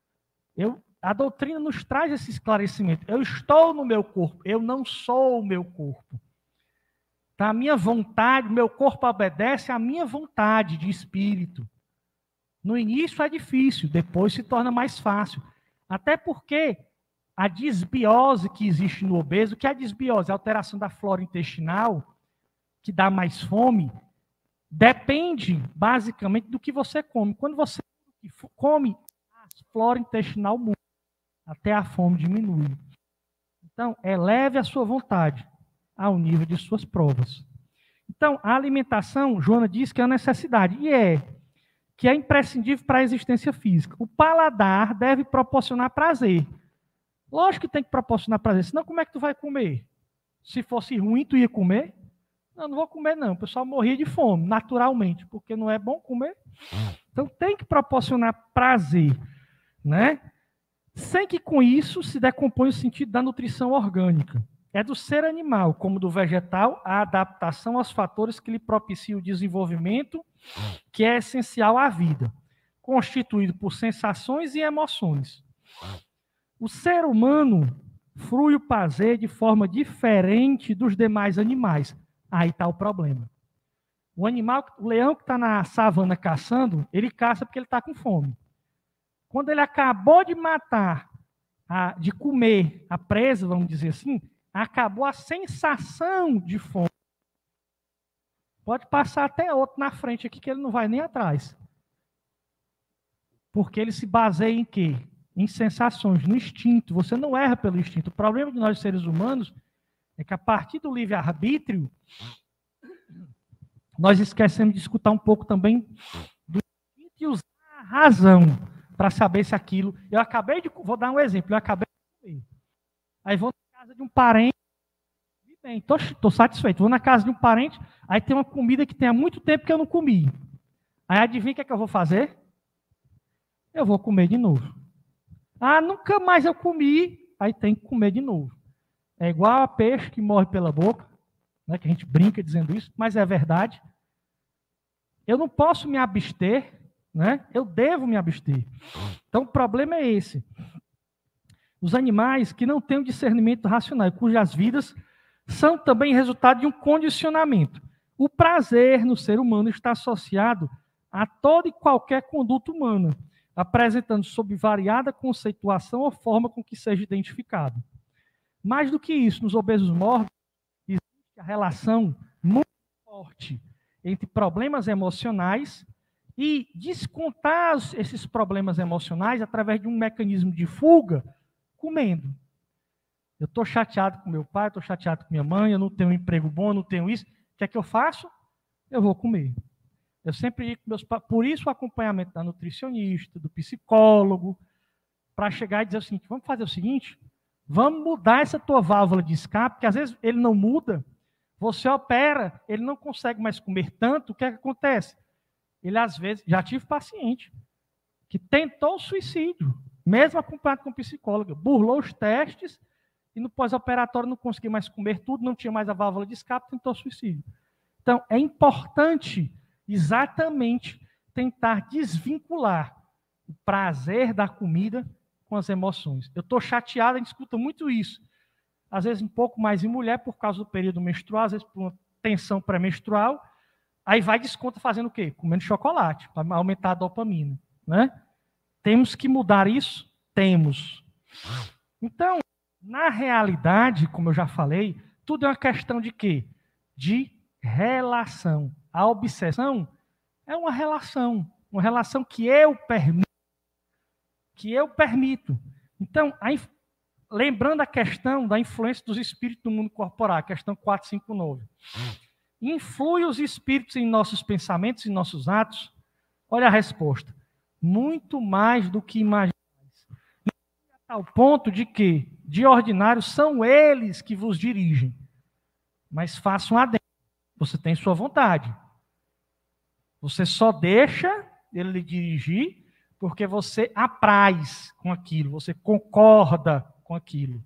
Speaker 2: A doutrina nos traz esse esclarecimento. Eu estou no meu corpo, eu não sou o meu corpo. Tá? A minha vontade, meu corpo obedece à minha vontade de espírito. No início é difícil, depois se torna mais fácil. Até porque a desbiose que existe no obeso, que é a desbiose, a alteração da flora intestinal, que dá mais fome, depende basicamente do que você come. Quando você come, a flora intestinal muda, até a fome diminui. Então, eleve a sua vontade ao nível de suas provas. Então, a alimentação, Joana diz que é uma necessidade, e que é imprescindível para a existência física. O paladar deve proporcionar prazer. Lógico que tem que proporcionar prazer, senão como é que tu vai comer? Se fosse ruim, tu ia comer? Não, não vou comer não, o pessoal morria de fome, naturalmente, porque não é bom comer. Então tem que proporcionar prazer, né? Sem que com isso se decomponha o sentido da nutrição orgânica. É do ser animal, como do vegetal, a adaptação aos fatores que lhe propiciam o desenvolvimento, que é essencial à vida, constituído por sensações e emoções. O ser humano frui o prazer de forma diferente dos demais animais. Aí está o problema. O animal, o leão que está na savana caçando, ele caça porque ele está com fome. Quando ele acabou de matar, de comer a presa, vamos dizer assim, acabou a sensação de fome. Pode passar até outro na frente aqui que ele não vai nem atrás. Porque ele se baseia em quê? Em sensações, no instinto. Você não erra pelo instinto. O problema de nós seres humanos é que a partir do livre-arbítrio, nós esquecemos de escutar um pouco também do instinto e usar a razão para saber se aquilo... Vou dar um exemplo. Eu acabei de comer. Aí vou na casa de um parente, bem, estou satisfeito. Vou na casa de um parente, aí tem uma comida que tem há muito tempo que eu não comi. Aí adivinha o que é que eu vou fazer? Eu vou comer de novo. Ah, nunca mais eu comi, aí tem que comer de novo. É igual a peixe que morre pela boca, né, que a gente brinca dizendo isso, mas é verdade. Eu não posso me abster, né? Eu devo me abster. Então o problema é esse. Os animais que não têm um discernimento racional, cujas vidas são também resultado de um condicionamento. O prazer no ser humano está associado a toda e qualquer conduta humana, apresentando sob variada conceituação ou forma com que seja identificado. Mais do que isso, nos obesos mórbidos, existe a relação muito forte entre problemas emocionais e descontar esses problemas emocionais através de um mecanismo de fuga, comendo. Eu estou chateado com meu pai, estou chateado com minha mãe, eu não tenho um emprego bom, eu não tenho isso. O que é que eu faço? Eu vou comer. Eu sempre digo, por isso o acompanhamento da nutricionista, do psicólogo, para chegar e dizer o seguinte, vamos fazer o seguinte, vamos mudar essa tua válvula de escape, porque às vezes ele não muda, você opera, ele não consegue mais comer tanto, o que é que acontece? Ele às vezes, já tive paciente, que tentou suicídio, mesmo acompanhado com psicóloga, burlou os testes, e no pós-operatório não conseguia mais comer tudo, não tinha mais a válvula de escape, tentou suicídio. Então, é importante exatamente tentar desvincular o prazer da comida com as emoções. Eu estou chateado, a gente escuta muito isso. Às vezes um pouco mais em mulher, por causa do período menstrual, às vezes por uma tensão pré-menstrual, aí vai e desconta fazendo o quê? Comendo chocolate, para aumentar a dopamina. Né? Temos que mudar isso? Temos. Então, na realidade, como eu já falei, tudo é uma questão de quê? De relação. A obsessão é uma relação que eu permito. Então, lembrando a questão da influência dos espíritos no mundo corporal, a questão 459. Influi os espíritos em nossos pensamentos e nossos atos? Olha a resposta. Muito mais do que imaginais. Ao ponto de que, de ordinário, são eles que vos dirigem. Mas façam adendo. Você tem sua vontade. Você só deixa ele lhe dirigir porque você apraz com aquilo, você concorda com aquilo.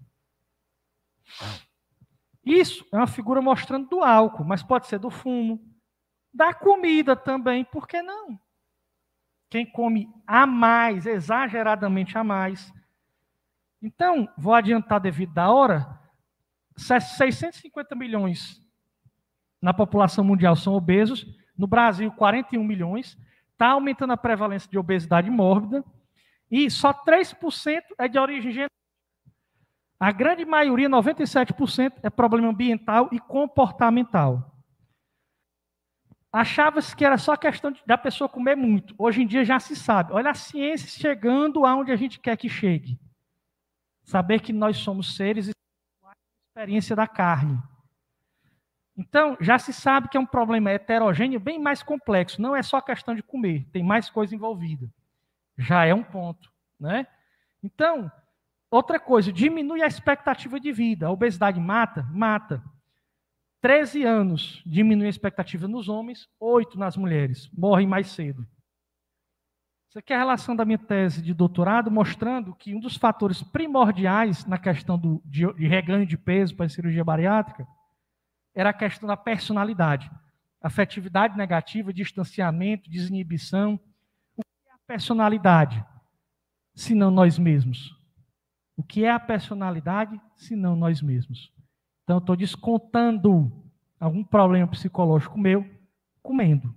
Speaker 2: Isso é uma figura mostrando do álcool, mas pode ser do fumo, da comida também, por que não? Quem come a mais, exageradamente a mais. Então, vou adiantar devido da hora, 650 milhões na população mundial são obesos, no Brasil 41 milhões, está aumentando a prevalência de obesidade mórbida, e só 3% é de origem genética. A grande maioria, 97%, é problema ambiental e comportamental. Achava-se que era só questão da pessoa comer muito. Hoje em dia já se sabe. Olha a ciência chegando aonde a gente quer que chegue. Saber que nós somos seres e a experiência da carne. Então, já se sabe que é um problema heterogêneo bem mais complexo. Não é só questão de comer, tem mais coisa envolvida. Já é um ponto, né? Então, outra coisa, diminui a expectativa de vida. A obesidade mata? Mata. 13 anos diminui a expectativa nos homens, 8 nas mulheres. Morrem mais cedo. Isso aqui é a relação da minha tese de doutorado, mostrando que um dos fatores primordiais na questão de reganho de peso para a cirurgia bariátrica era a questão da personalidade. Afetividade negativa, distanciamento, desinibição. O que é a personalidade, se não nós mesmos? O que é a personalidade, se não nós mesmos? Então, eu estou descontando algum problema psicológico meu comendo.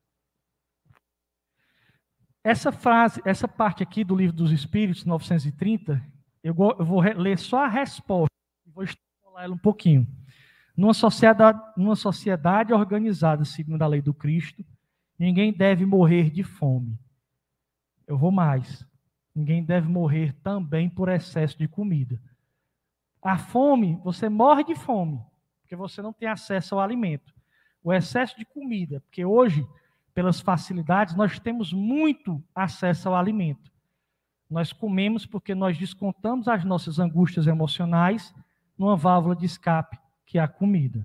Speaker 2: Essa frase, essa parte aqui do Livro dos Espíritos, 930, eu vou ler só a resposta, vou extrapolar ela um pouquinho. Numa sociedade organizada segundo a lei do Cristo, ninguém deve morrer de fome. Eu vou mais. Ninguém deve morrer também por excesso de comida. A fome, você morre de fome, porque você não tem acesso ao alimento. O excesso de comida, porque hoje, pelas facilidades, nós temos muito acesso ao alimento. Nós comemos porque nós descontamos as nossas angústias emocionais numa válvula de escape, que é a comida.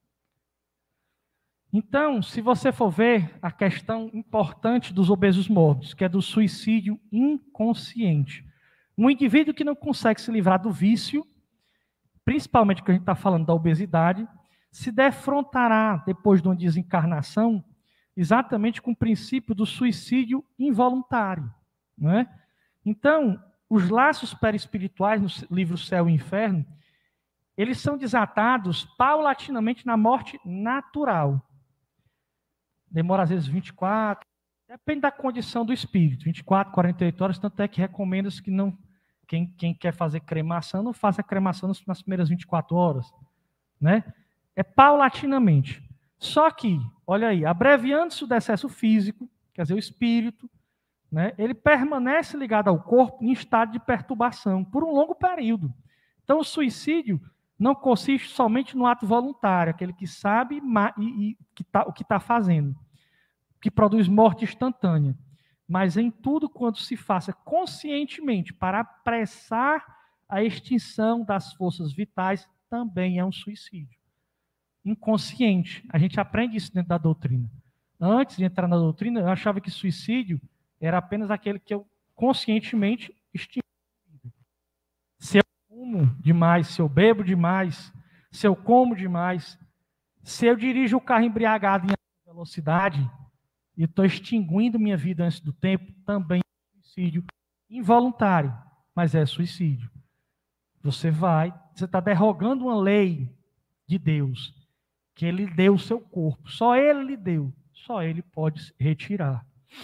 Speaker 2: Então, se você for ver a questão importante dos obesos mórbidos, que é do suicídio inconsciente. Um indivíduo que não consegue se livrar do vício, principalmente que a gente está falando da obesidade, se defrontará, depois de uma desencarnação, exatamente com o princípio do suicídio involuntário. Não é? Então, os laços perispirituais no livro Céu e Inferno, eles são desatados paulatinamente na morte natural. Demora às vezes 24, depende da condição do espírito, 24, 48 horas, tanto é que recomenda-se que não, quem quer fazer cremação, não faça a cremação nas primeiras 24 horas. Né? É paulatinamente. Só que, olha aí, abreviando-se o decesso físico, quer dizer, o espírito, né, ele permanece ligado ao corpo em estado de perturbação por um longo período. Então, o suicídio não consiste somente no ato voluntário, aquele que sabe o que está fazendo, que produz morte instantânea, mas em tudo quanto se faça conscientemente para apressar a extinção das forças vitais, também é um suicídio. Inconsciente. A gente aprende isso dentro da doutrina. Antes de entrar na doutrina, eu achava que suicídio era apenas aquele que eu conscientemente extingo. Se eu fumo demais, se eu bebo demais, se eu como demais, se eu dirijo o carro embriagado em alta velocidade e estou extinguindo minha vida antes do tempo, também é suicídio involuntário, mas é suicídio. Você está derrogando uma lei de Deus, que Ele deu o seu corpo, só Ele lhe deu, só Ele pode retirar.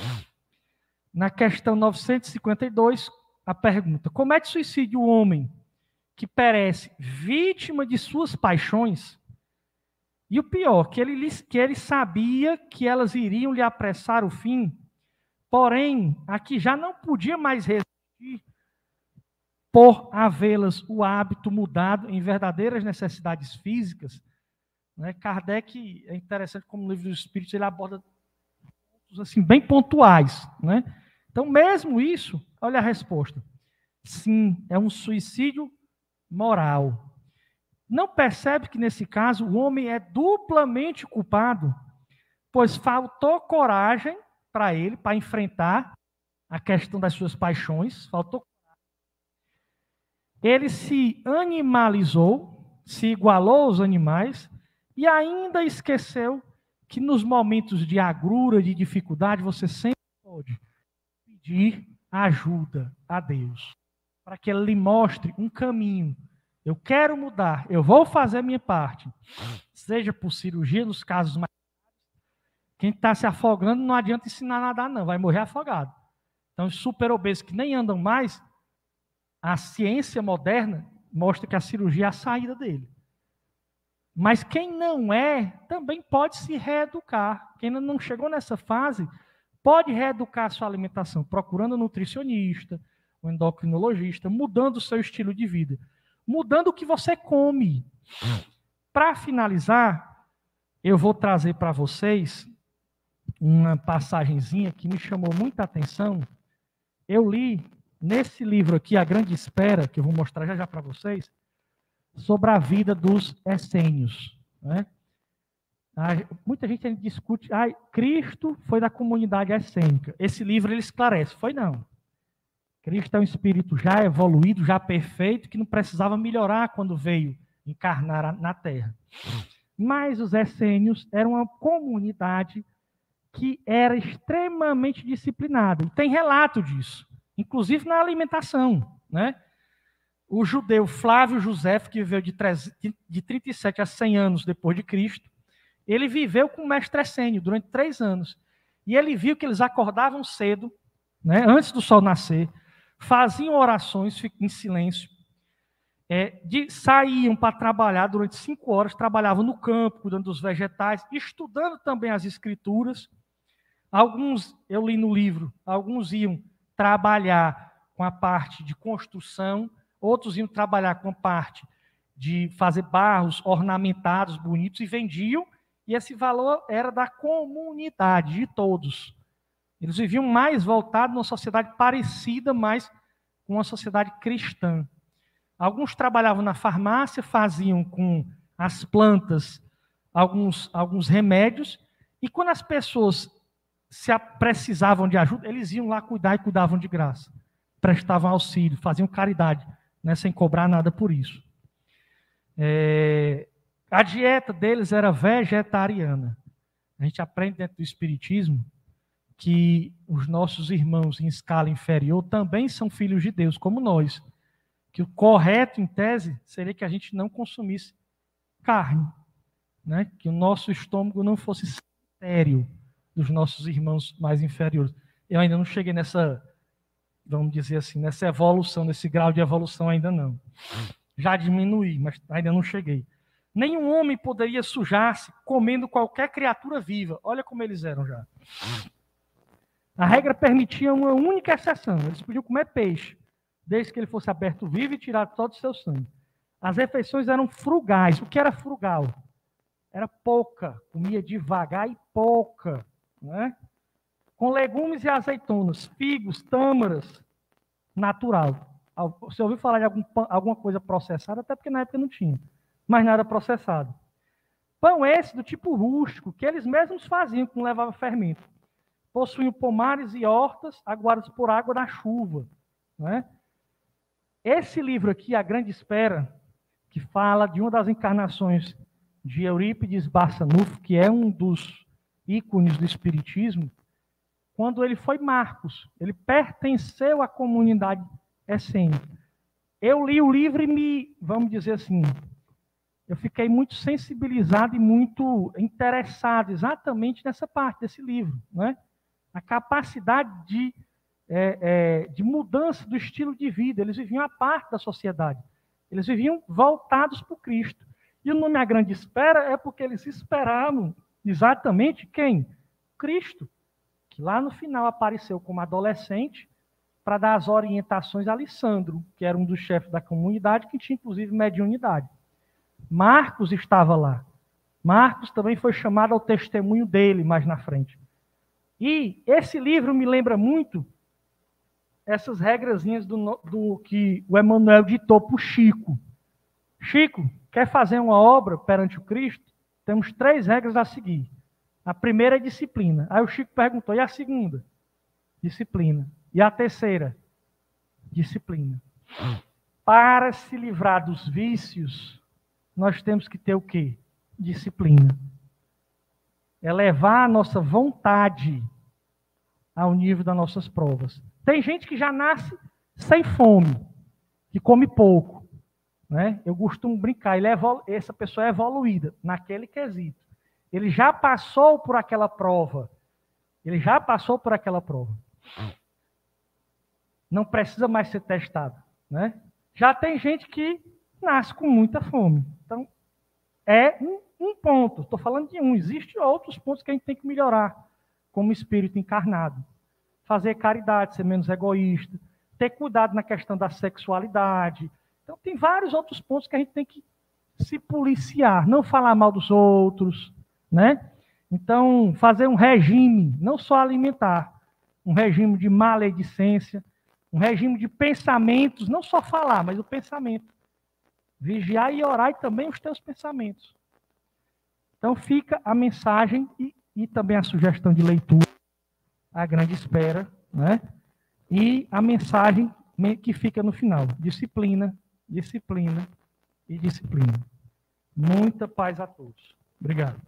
Speaker 2: Na questão 952, a pergunta: comete suicídio o homem que perece vítima de suas paixões? E o pior, que ele sabia que elas iriam lhe apressar o fim, porém, aqui já não podia mais resistir por havê-las o hábito mudado em verdadeiras necessidades físicas. Né? Kardec, é interessante como o Livro dos Espíritos, ele aborda pontos assim, bem pontuais. Né? Então, mesmo isso, olha a resposta. Sim, é um suicídio moral. Não percebe que, nesse caso, o homem é duplamente culpado, pois faltou coragem para ele, para enfrentar a questão das suas paixões, faltou coragem. Ele se animalizou, se igualou aos animais, e ainda esqueceu que nos momentos de agrura, de dificuldade, você sempre pode pedir ajuda a Deus, para que Ele lhe mostre um caminho. Eu quero mudar, eu vou fazer a minha parte. Seja por cirurgia, nos casos mais graves. Quem está se afogando, não adianta ensinar a nadar, não, vai morrer afogado. Então, os super obesos que nem andam mais, a ciência moderna mostra que a cirurgia é a saída dele. Mas quem não é, também pode se reeducar. Quem ainda não chegou nessa fase, pode reeducar a sua alimentação, procurando um nutricionista, um endocrinologista, mudando o seu estilo de vida. Mudando o que você come. Para finalizar, eu vou trazer para vocês uma passagenzinha que me chamou muita atenção. Eu li nesse livro aqui, A Grande Espera, que eu vou mostrar já para vocês, sobre a vida dos essênios. Né? Muita gente discute, Cristo foi da comunidade essênica. Esse livro ele esclarece, foi não. Cristo é um espírito já evoluído, já perfeito, que não precisava melhorar quando veio encarnar na Terra. Mas os essênios eram uma comunidade que era extremamente disciplinada. E tem relato disso, inclusive na alimentação. Né? O judeu Flávio José, que viveu de 37 a 100 anos depois de Cristo, Ele viveu com o mestre Essênio durante 3 anos. E ele viu que eles acordavam cedo, né, antes do sol nascer, faziam orações em silêncio, saíam para trabalhar durante 5 horas, trabalhavam no campo, cuidando dos vegetais, estudando também as escrituras. Alguns, eu li no livro, alguns iam trabalhar com a parte de construção, outros iam trabalhar com a parte de fazer barros ornamentados, bonitos, e vendiam, e esse valor era da comunidade, de todos. Eles viviam mais voltados numa sociedade parecida, mais com uma sociedade cristã. Alguns trabalhavam na farmácia, faziam com as plantas alguns remédios, e quando as pessoas precisavam de ajuda, eles iam lá cuidar e cuidavam de graça. Prestavam auxílio, faziam caridade, né, sem cobrar nada por isso. A dieta deles era vegetariana. A gente aprende dentro do Espiritismo que os nossos irmãos em escala inferior também são filhos de Deus, como nós. Que o correto, em tese, seria que a gente não consumisse carne, né? Que o nosso estômago não fosse estéril dos nossos irmãos mais inferiores. Eu ainda não cheguei nessa, vamos dizer assim, nessa evolução, nesse grau de evolução ainda não. Já diminuí, mas ainda não cheguei. Nenhum homem poderia sujar-se comendo qualquer criatura viva. Olha como eles eram já. A regra permitia uma única exceção. Eles podiam comer peixe, desde que ele fosse aberto vivo e tirado todo o seu sangue. As refeições eram frugais. O que era frugal? Era pouca. Comia devagar e pouca, né? Com legumes e azeitonas, figos, tâmaras, natural. Você ouviu falar de alguma coisa processada? Até porque na época não tinha. Mas nada processado. Pão esse do tipo rústico, que eles mesmos faziam, que não levava fermento. Possuíam pomares e hortas aguadas por água da chuva, né? Esse livro aqui, A Grande Espera, que fala de uma das encarnações de Eurípides Barçanufo, que é um dos ícones do Espiritismo, quando ele foi Marcos, ele pertenceu à comunidade essênia. Eu li o livro e vamos dizer assim, eu fiquei muito sensibilizado e muito interessado exatamente nessa parte desse livro, né? A capacidade de mudança do estilo de vida. Eles viviam à parte da sociedade. Eles viviam voltados para o Cristo. E o nome A Grande Espera é porque eles esperavam exatamente quem? Cristo, que lá no final apareceu como adolescente para dar as orientações a Alessandro, que era um dos chefes da comunidade, que tinha inclusive mediunidade. Marcos estava lá. Marcos também foi chamado ao testemunho dele mais na frente. E esse livro me lembra muito essas regrazinhas do que o Emmanuel ditou para o Chico. Chico, quer fazer uma obra perante o Cristo? Temos 3 regras a seguir. A primeira é disciplina. Aí o Chico perguntou, e a segunda? Disciplina. E a terceira? Disciplina. Para se livrar dos vícios, nós temos que ter o quê? Disciplina. É levar a nossa vontade ao nível das nossas provas. Tem gente que já nasce sem fome, que come pouco, né? Eu costumo brincar, essa pessoa é evoluída naquele quesito. Ele já passou por aquela prova. Não precisa mais ser testado, né? Já tem gente que nasce com muita fome. Então, é um ponto. Estou falando de um. Existem outros pontos que a gente tem que melhorar como espírito encarnado. Fazer caridade, ser menos egoísta, ter cuidado na questão da sexualidade. Então, tem vários outros pontos que a gente tem que se policiar, não falar mal dos outros, né? Então, fazer um regime, não só alimentar, um regime de maledicência, um regime de pensamentos, não só falar, mas o pensamento. Vigiar e orar e também os teus pensamentos. Então, fica a mensagem e também a sugestão de leitura, A Grande Espera, né? E a mensagem que fica no final: disciplina, disciplina e disciplina. Muita paz a todos. Obrigado.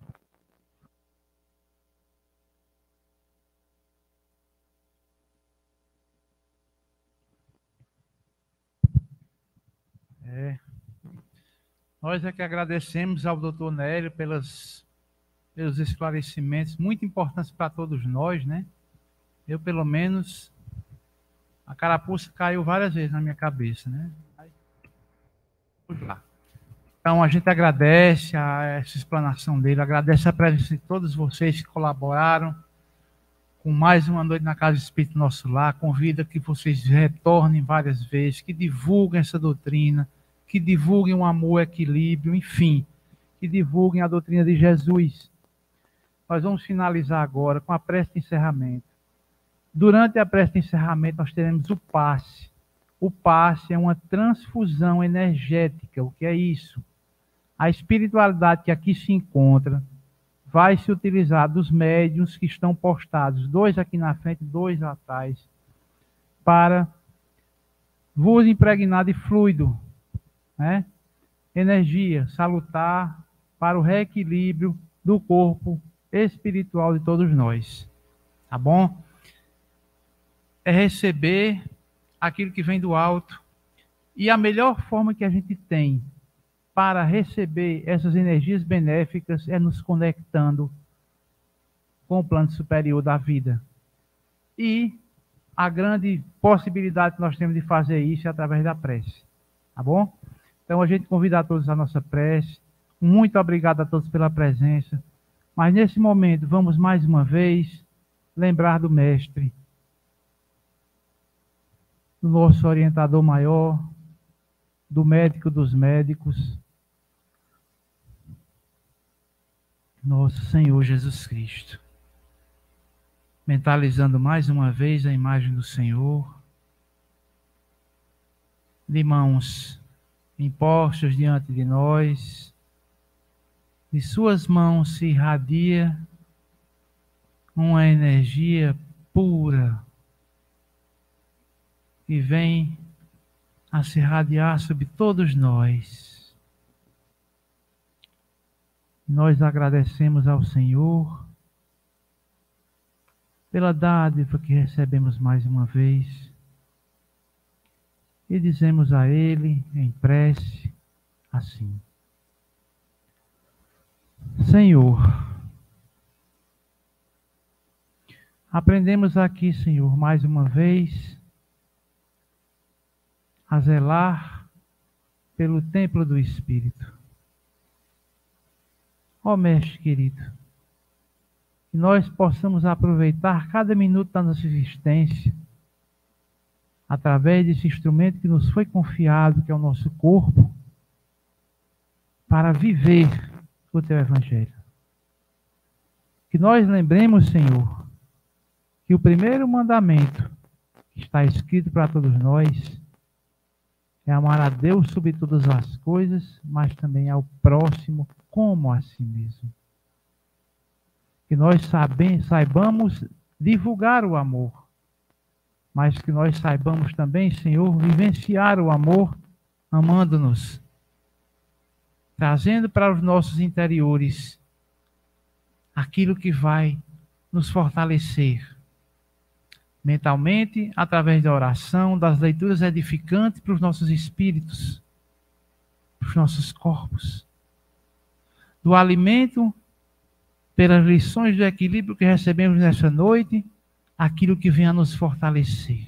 Speaker 1: Nós é que agradecemos ao doutor Nélio pelos esclarecimentos muito importantes para todos nós, né? Eu, pelo menos, a carapuça caiu várias vezes na minha cabeça, né? Vamos lá. Então, a gente agradece essa explanação dele, agradece a presença de todos vocês que colaboraram com mais uma noite na Casa Espírita Nosso Lar. Convido que vocês retornem várias vezes, que divulguem essa doutrina, que divulguem o amor, o equilíbrio, enfim, que divulguem a doutrina de Jesus. Nós vamos finalizar agora com a prece de encerramento. Durante a prece de encerramento, nós teremos o passe. O passe é uma transfusão energética. O que é isso? A espiritualidade que aqui se encontra vai se utilizar dos médiuns que estão postados, 2 aqui na frente, 2 atrás, para vos impregnar de fluido, né? Energia salutar para o reequilíbrio do corpo espiritual de todos nós. Tá bom? É receber aquilo que vem do alto. E a melhor forma que a gente tem para receber essas energias benéficas é nos conectando com o plano superior da vida. E a grande possibilidade que nós temos de fazer isso é através da prece. Tá bom? Então a gente convida a todos a nossa prece. Muito obrigado a todos pela presença. Mas nesse momento, vamos mais uma vez lembrar do Mestre, do nosso orientador maior, do médico dos médicos, nosso Senhor Jesus Cristo. Mentalizando mais uma vez a imagem do Senhor, de mãos impostas diante de nós, de suas mãos se irradia uma energia pura que vem a se irradiar sobre todos nós. Nós agradecemos ao Senhor pela dádiva que recebemos mais uma vez e dizemos a Ele em prece assim: Senhor, aprendemos aqui, Senhor, mais uma vez a zelar pelo templo do Espírito. Ó Mestre querido, que nós possamos aproveitar cada minuto da nossa existência através desse instrumento que nos foi confiado, que é o nosso corpo, para viver o Teu Evangelho. Que nós lembremos, Senhor, que o primeiro mandamento que está escrito para todos nós é amar a Deus sobre todas as coisas, mas também ao próximo como a si mesmo. Que nós saibamos divulgar o amor, mas que nós saibamos também, Senhor, vivenciar o amor amando-nos, trazendo para os nossos interiores aquilo que vai nos fortalecer mentalmente, através da oração, das leituras edificantes para os nossos espíritos, para os nossos corpos, do alimento, pelas lições do equilíbrio que recebemos nessa noite, aquilo que vem a nos fortalecer.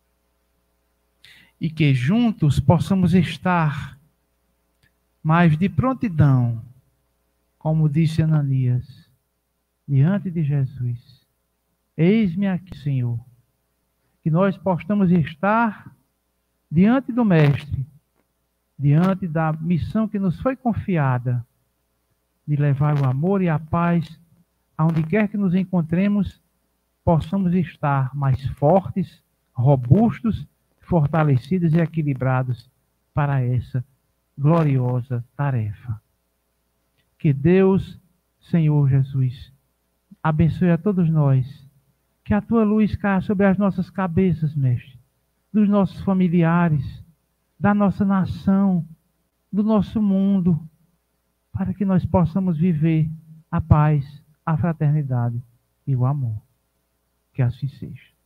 Speaker 1: E que juntos possamos estar mais de prontidão, como disse Ananias, diante de Jesus. Eis-me aqui, Senhor. Que nós possamos estar diante do Mestre, diante da missão que nos foi confiada, de levar o amor e a paz, aonde quer que nos encontremos, possamos estar mais fortes, robustos, fortalecidos e equilibrados para essa gloriosa tarefa. Que Deus, Senhor Jesus, abençoe a todos nós. Que a Tua luz caia sobre as nossas cabeças, Mestre, dos nossos familiares, da nossa nação, do nosso mundo, para que nós possamos viver a paz, a fraternidade e o amor. Que assim seja.